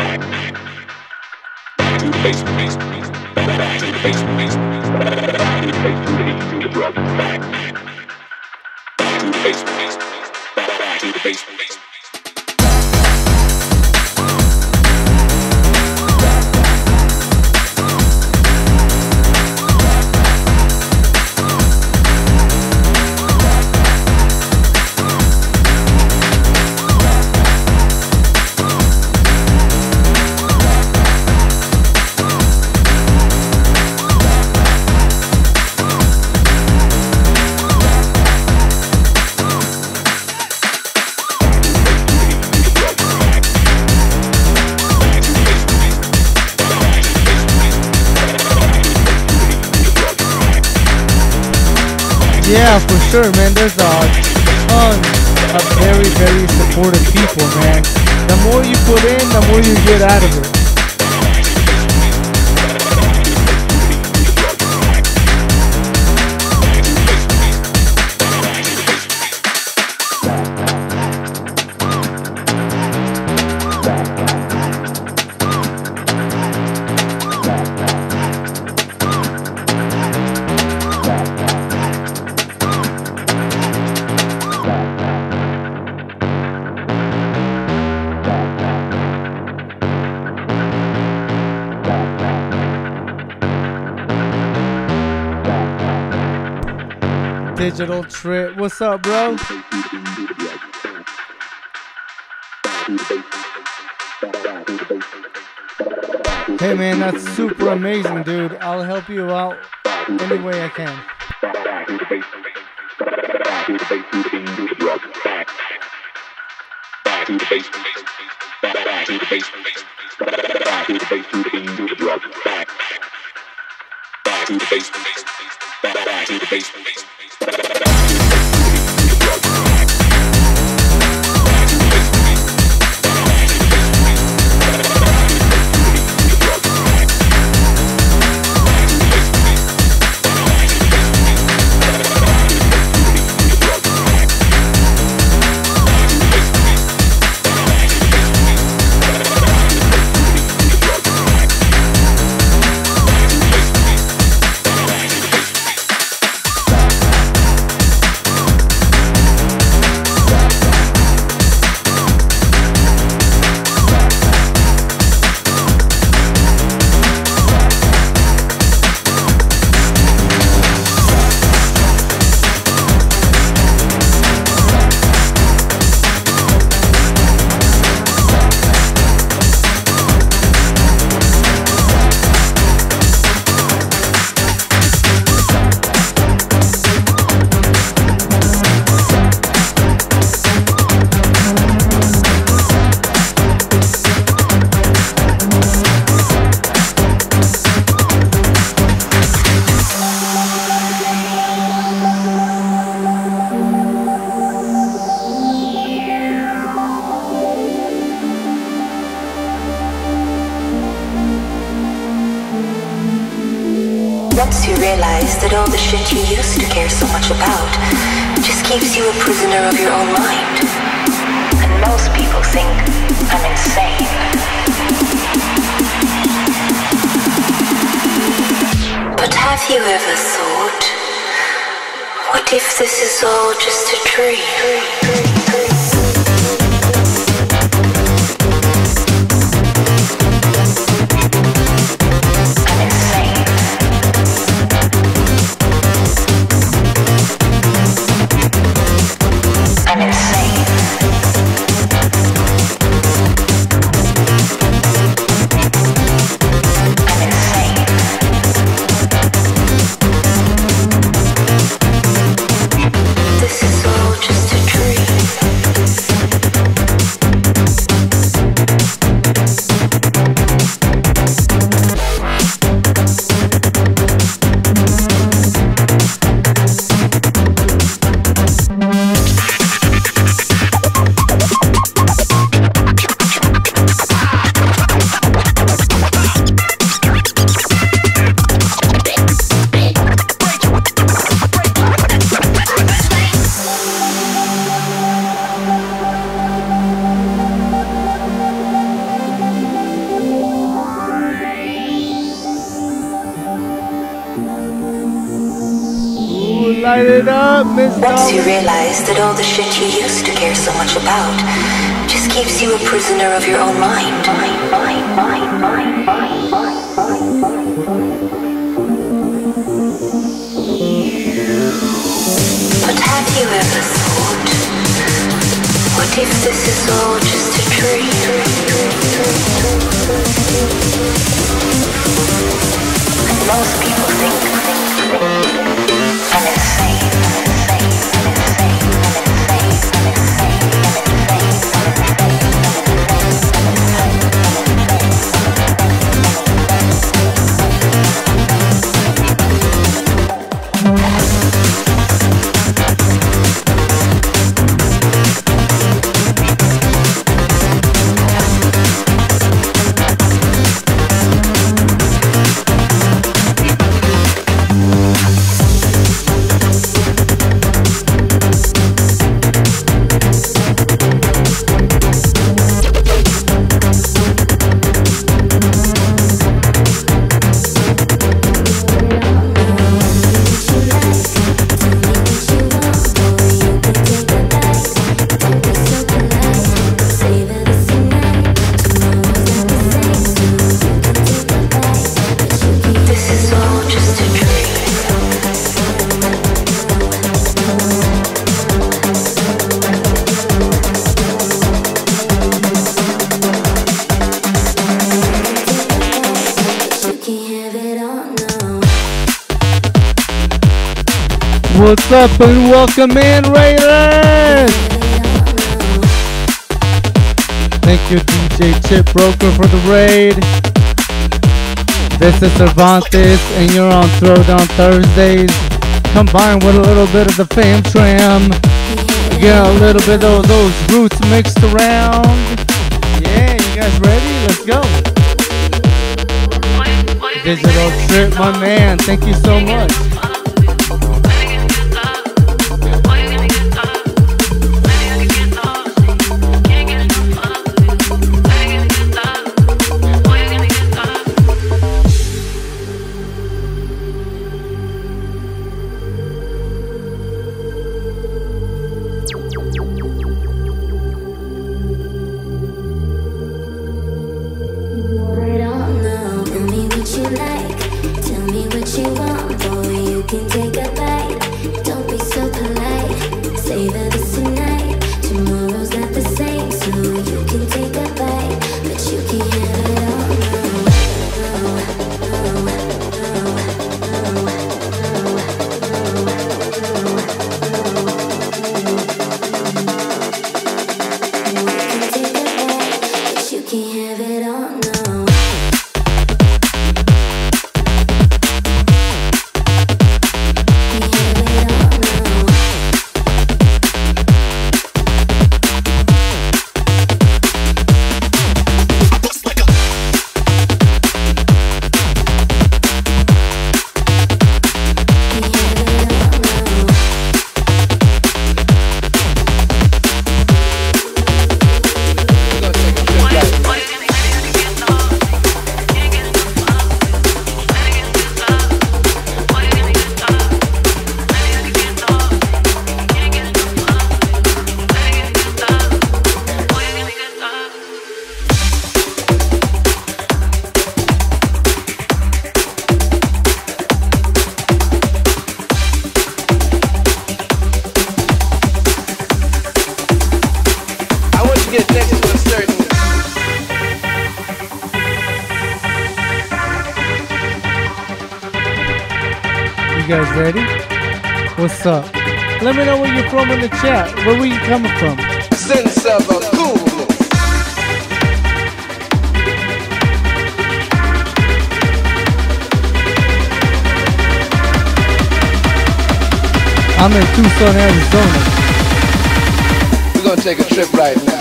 Yeah, for sure, man. There's a ton of very, very supportive people, man. The more you put in, the more you get out of it. Digital Trip. What's up, bro? Hey man, that's super amazing, dude. I'll help you out any way I can.
Once you realize that all the shit you used to care so much about just keeps you a prisoner of your own mind. And most people think I'm insane. But have you ever thought, what if this is all just a dream?
Light it up, Miss
Once you realize that all the shit you used to care so much about just keeps you a prisoner of your own mind. But have you ever thought, what if this is all just a dream? And most people think, think, think I'm insane, I'm insane, I'm insane, I'm insane, I'm insane, I'm insane.
What's up and welcome in, Raiders! Thank you, D J Chip Broker, for the raid. This is Cervantes, and you're on Throwdown Thursdays, combined with a little bit of the Fam Tram. Get a little bit of those roots mixed around. Yeah, you guys ready? Let's go. Digital Trip, my man. Thank you so much. What's up? Let me know where you're from in the chat. Where were you coming from?
Sense of a coolness.
I'm in Tucson, Arizona.
We're gonna take a trip right now.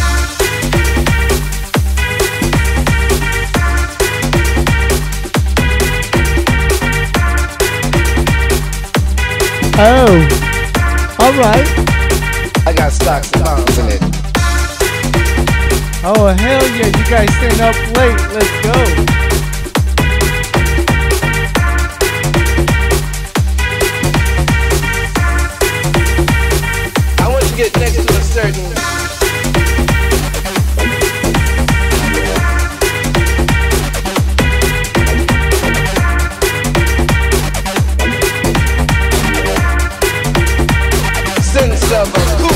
Oh, all right.
I got stocks and bonds in it.
Oh, hell yeah, you guys staying up late. Let's go.
I want you to get next to a certain sense of a cool.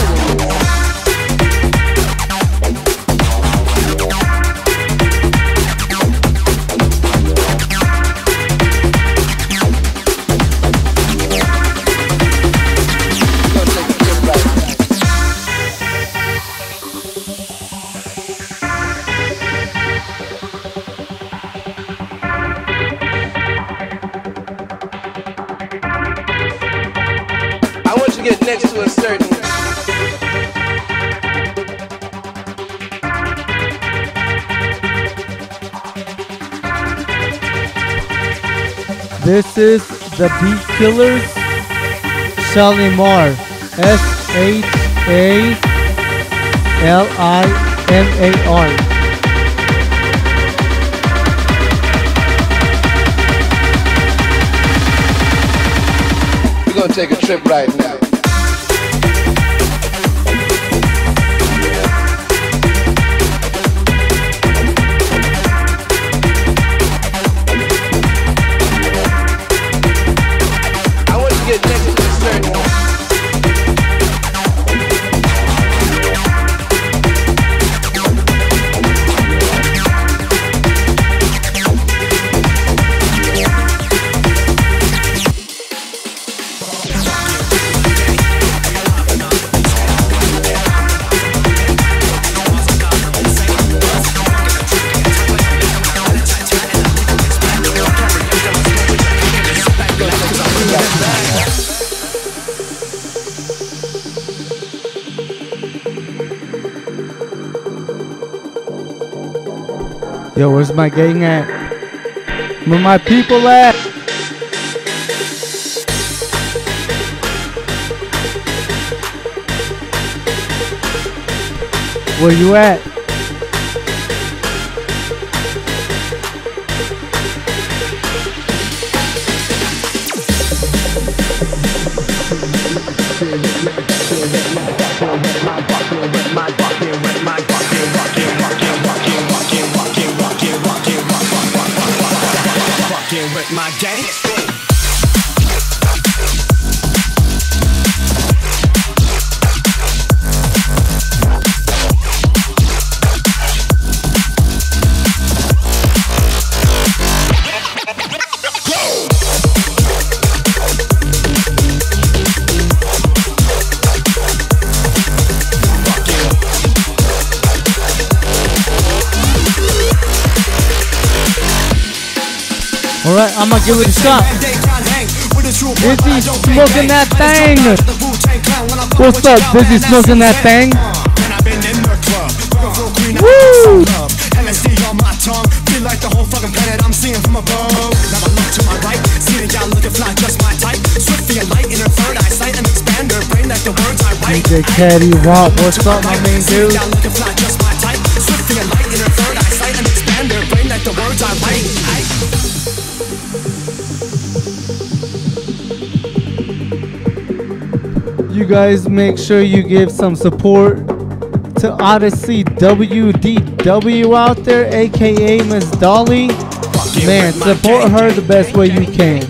Get next to a certain
This is the Beat Killers, Shalimar, S H A L I M A R.
We're gonna take a trip right now. Get next to a certain
Yo, where's my gang at? Where my people at? Where you at?
With my gang.
Alright, I'm gonna give it a shot. Busy smoking that thing. What's up, Busy smoking that thing? Woo! L S D on my tongue, feel like the whole fucking planet I'm seeing from above. Now I look to my right, see the gal looking fly, just my type. Swift and light in her third eyesight and expand her brain like the words I write. D J Caddy Wop, what's up, my main dude? Looking fly, just my type. Swift and light in her third eyesight and expand her brain like the words I write. You guys make sure you give some support to Odyssey W D W out there, aka Miss Dolly. Man, support her the best way you can.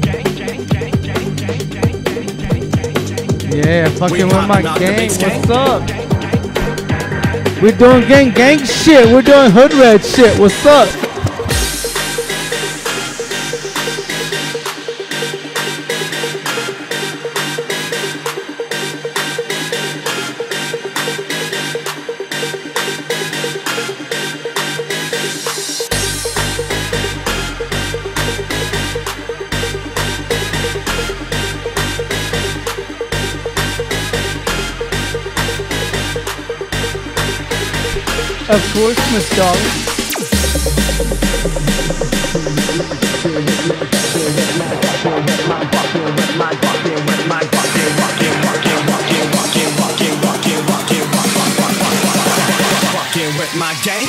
Yeah, fucking with my gang. What's up? We're doing gang gang shit. We're doing hood red shit. What's up? Of course, Miss Dolly. With my gang.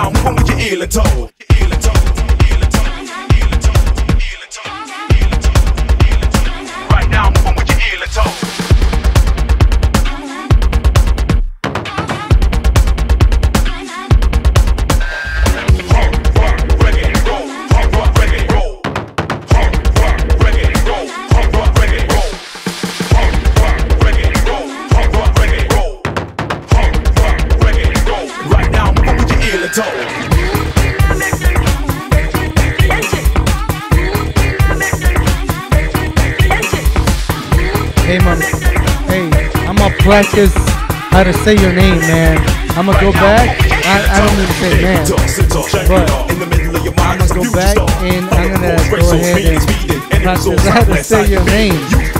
now, move on with your heel and toe. Right now, move on with your heel and toe.
Hey, mom. Hey, I'm gonna practice how to say your name, man. I'm gonna go back. I, I don't even say man, but I'm gonna go back and I'm gonna go ahead and practice how to say your name.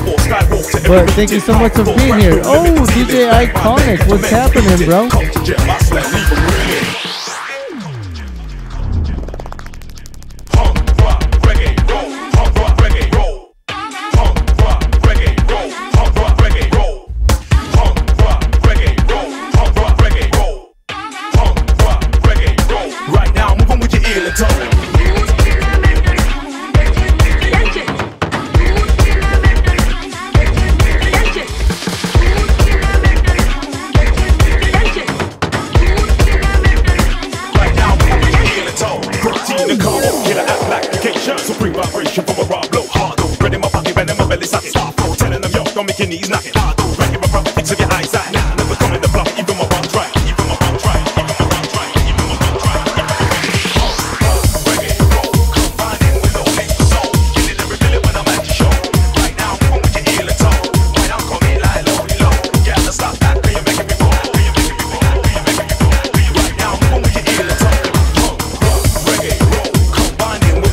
But thank you so much for being here. Oh, D J Iconic, what's happening, bro?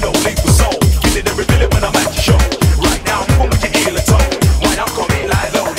Right now, move on with your heel and toe. Right now, come in like low.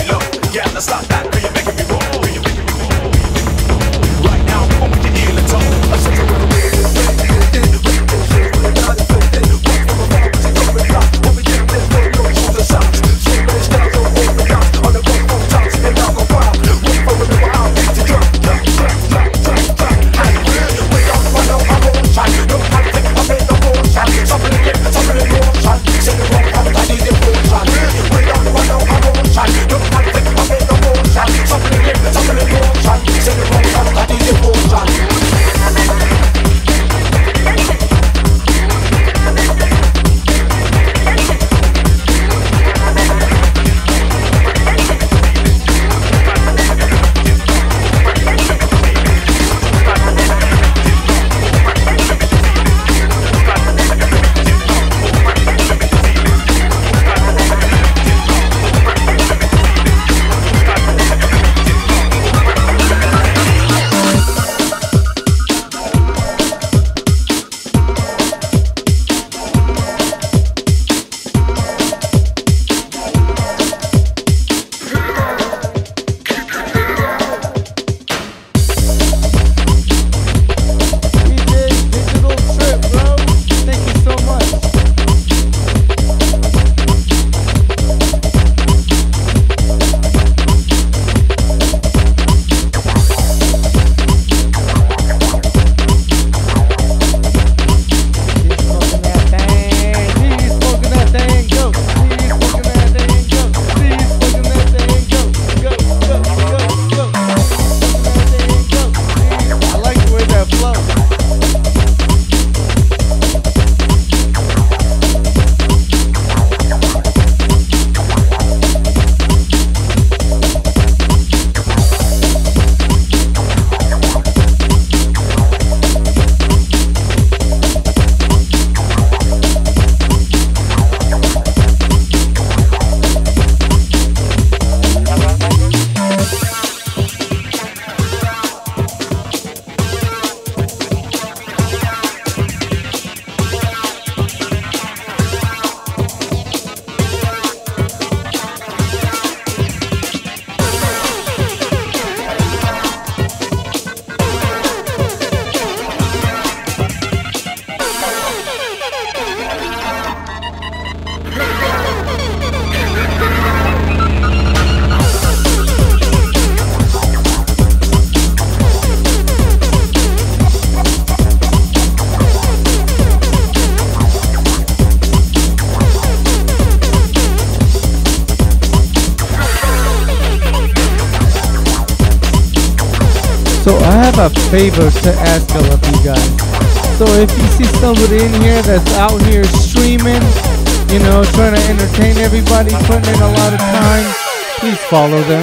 So I have a favor to ask all of you guys. So if you see somebody in here that's out here streaming, you know, trying to entertain everybody, putting in a lot of time, please follow them.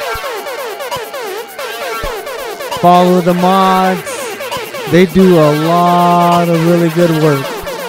Follow the mods. They do a lot of really good work.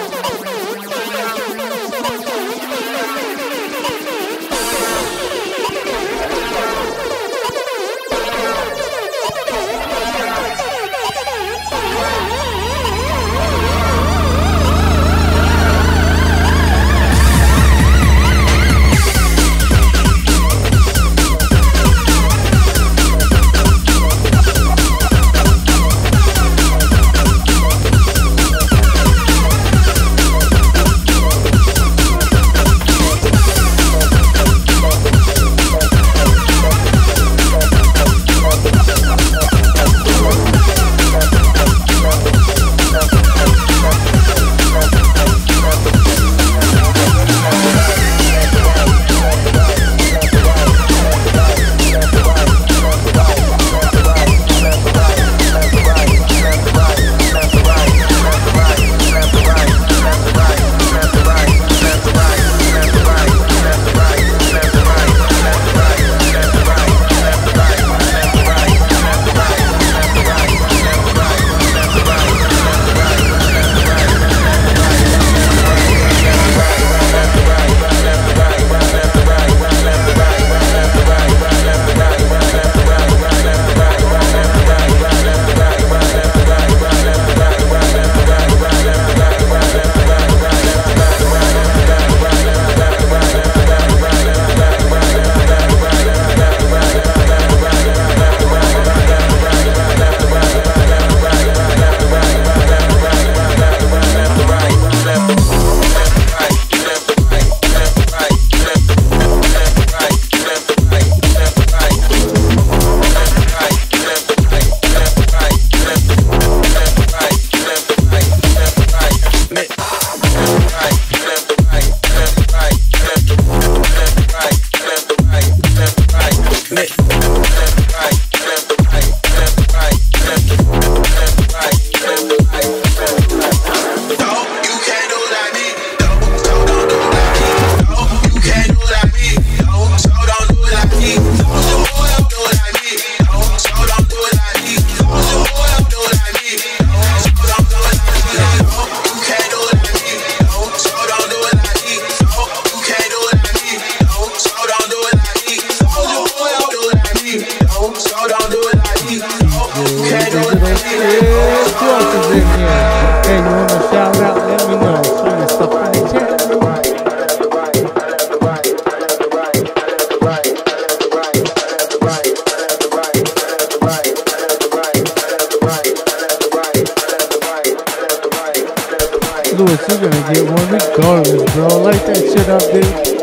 Louis, you're gonna get one regardless, bro. Light that shit up, dude.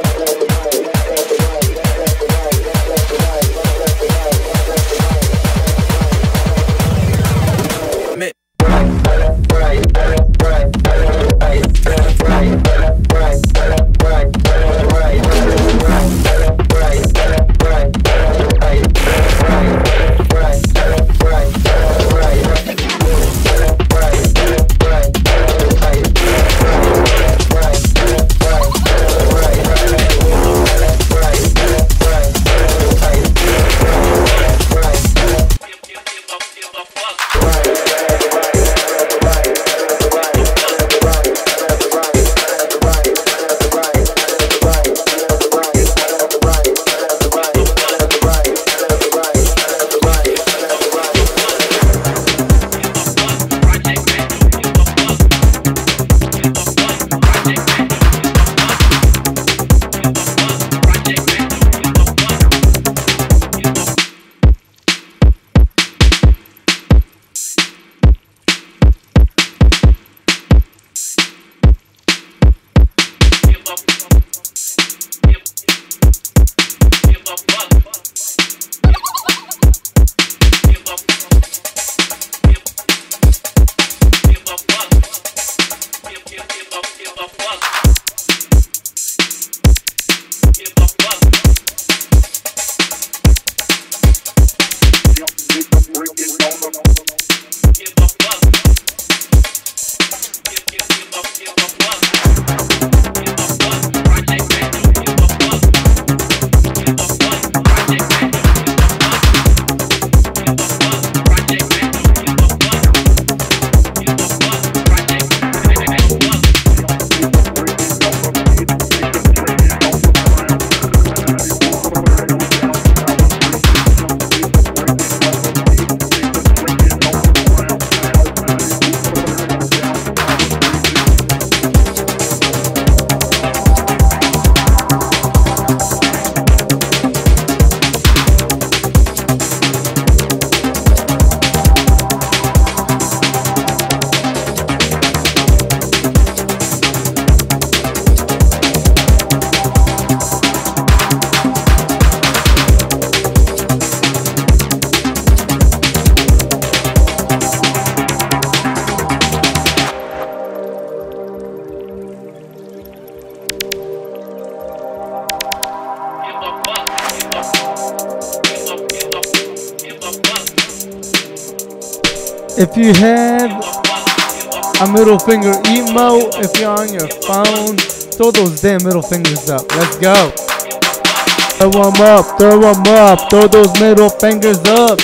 If you have a middle finger emo, if you're on your phone, throw those damn middle fingers up. Let's go. Throw them up, throw them up, throw those middle fingers up.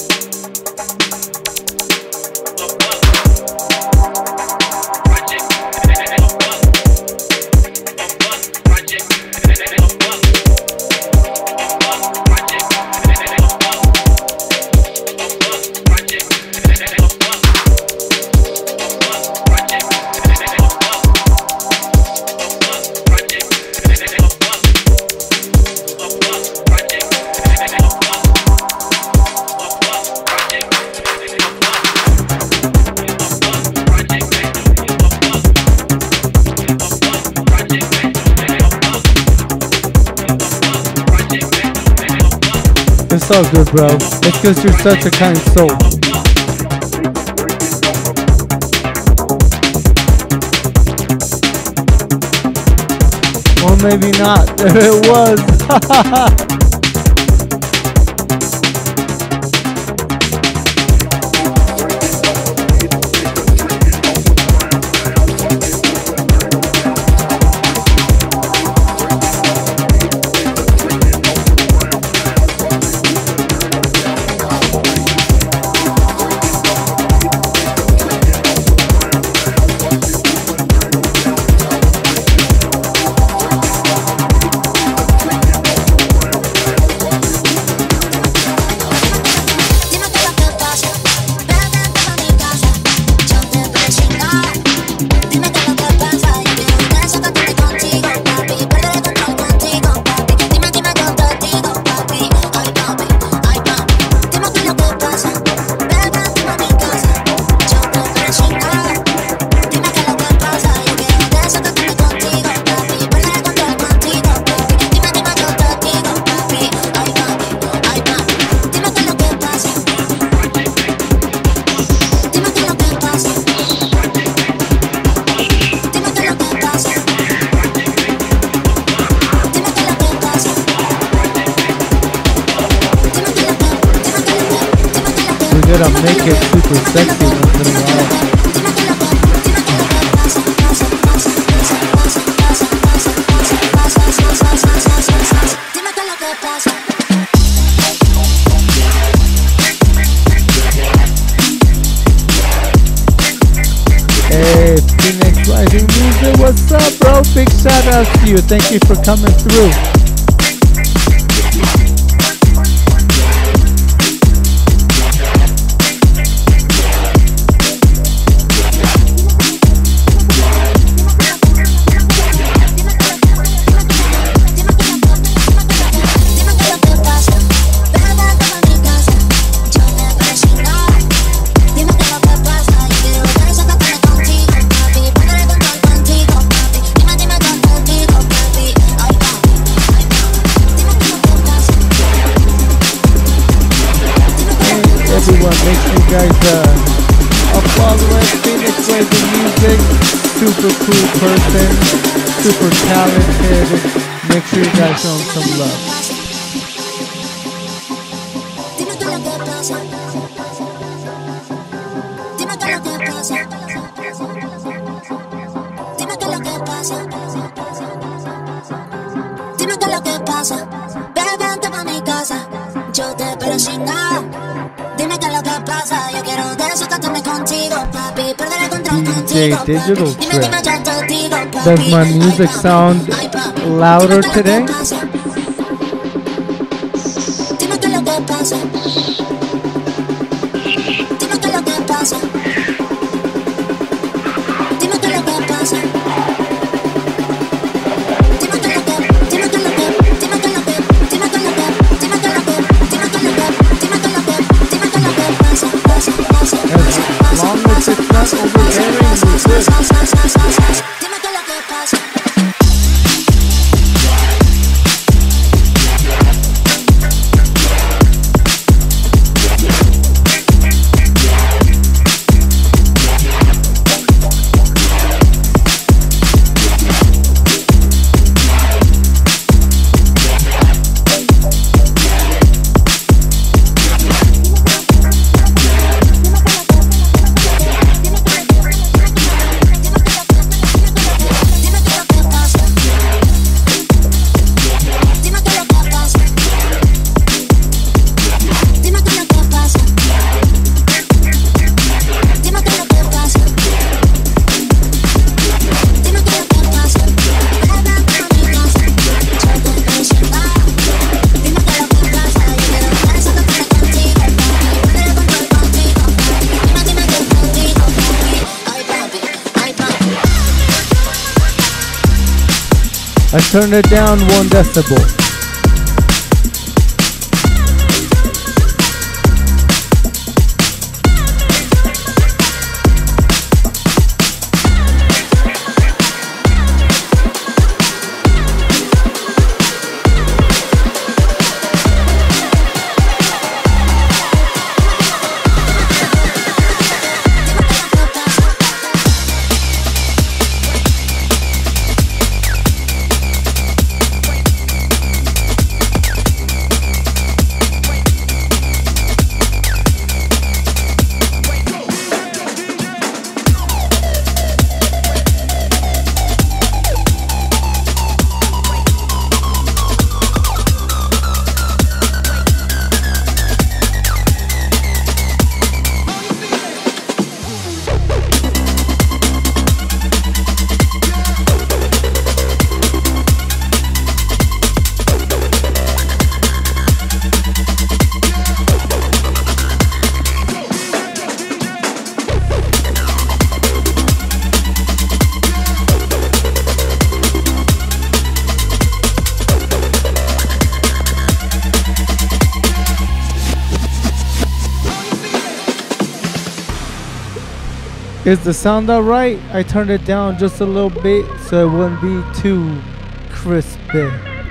It's all good, bro. It's because you're such a kind soul. Or maybe not. There it was. Gotta make it super sexy once in a while. Hey, Phoenix Rising Music, what's up, bro? Big shout out to you. Thank you for coming through. Super cool person, super talented. Make sure you guys show him some love.
Dime qué es lo que pasa, bebé, vente pa' mi casa, yo te espero sin nada. Dime qué es lo que pasa, yo quiero desatarme contigo, papi, perder el control contigo, papi.
Digital
Dime, dime, yo te digo, papi.
Does my music sound louder today?
Dime qué es lo que pasa. Dime qué es lo que pasa. Dime qué es lo que pasa.
As long as it's not overbearing, we're good.
Dime qué es lo que pasa.
I turned it down one decibel. Is the sound alright? I turned it down just a little bit so it wouldn't be too crispy.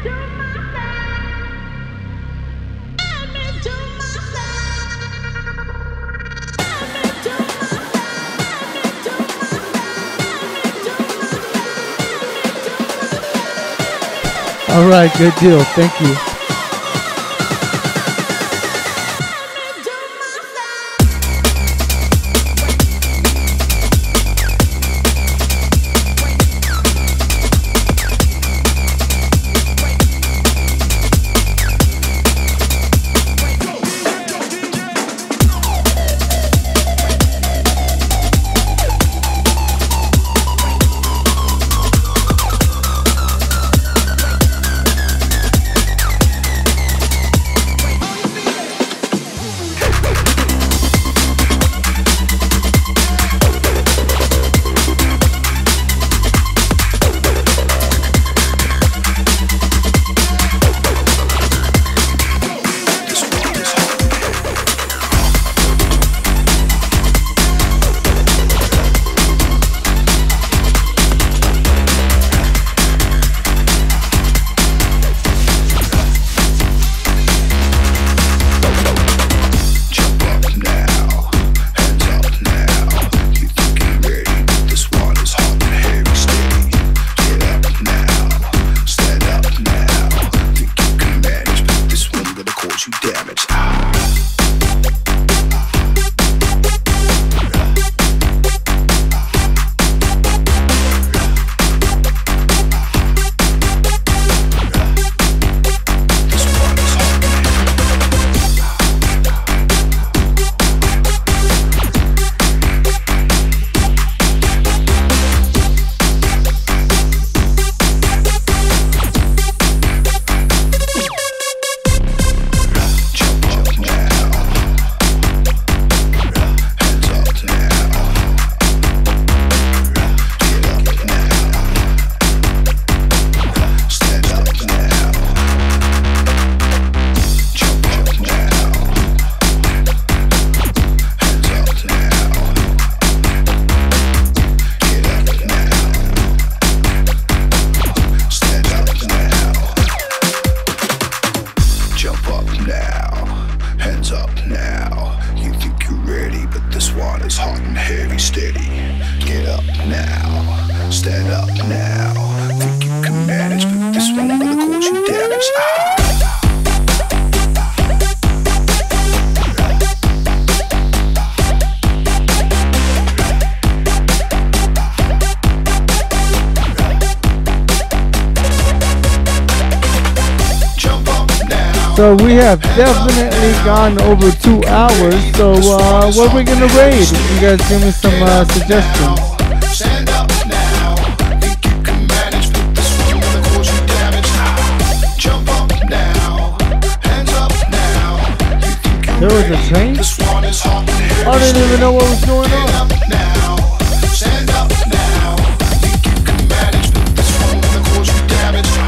Alright, good deal. Thank you. So we have definitely gone over two hours. So uh, what are we gonna raid? You guys give me some uh, suggestions.
Stand up now. Think you can manage, but this one gonna cause you damage. Jump up now. Hands up now. You think you're
There was a
ready?
train?
This one is hot and heavy.
I didn't even know what was going
Stand
on.
up now. Stand up now. Think you can manage, but this one gonna cause you damage.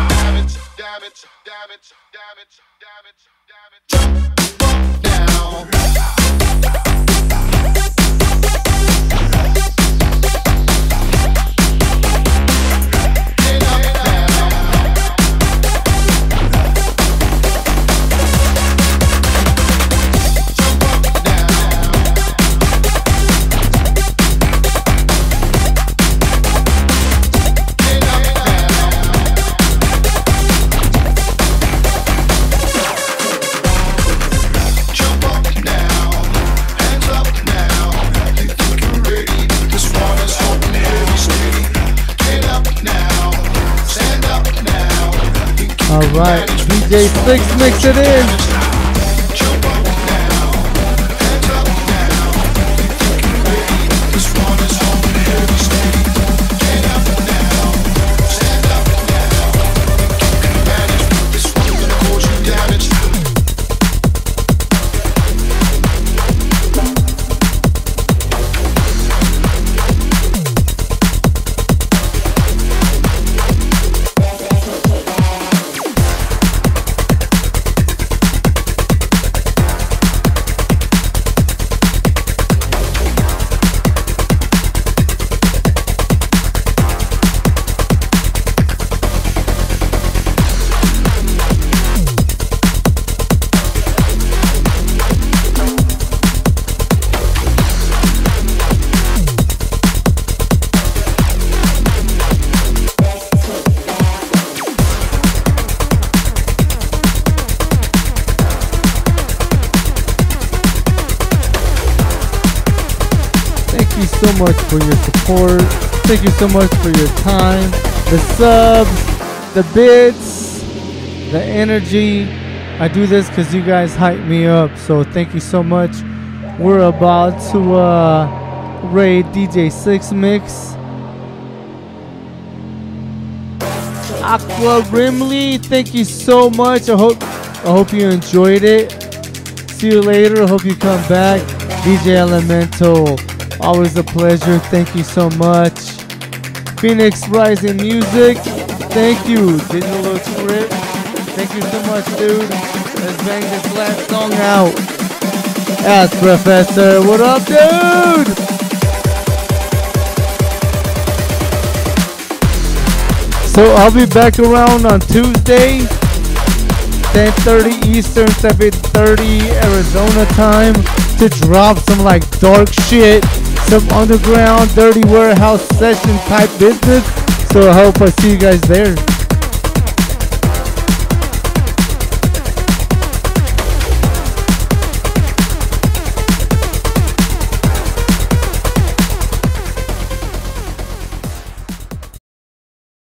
Alright, D J Six, mix it in. So much for your support. Thank you so much for your time, the subs, the bits, the energy. I do this because you guys hype me up, so thank you so much. We're about to uh, raid D J Six Mix. Aqua Rimley, thank you so much. I hope I hope you enjoyed it. See you later. I hope you come back. D J Elemental, always a pleasure. Thank you so much. Phoenix Rising Music, thank you. Digital Script, thank you so much, dude. Let's bang this last song out. Ask Professor, what up, dude? So I'll be back around on Tuesday, ten thirty Eastern, seven thirty Arizona time, to drop some like dark shit, some underground dirty warehouse session type business. So I hope I see you guys there.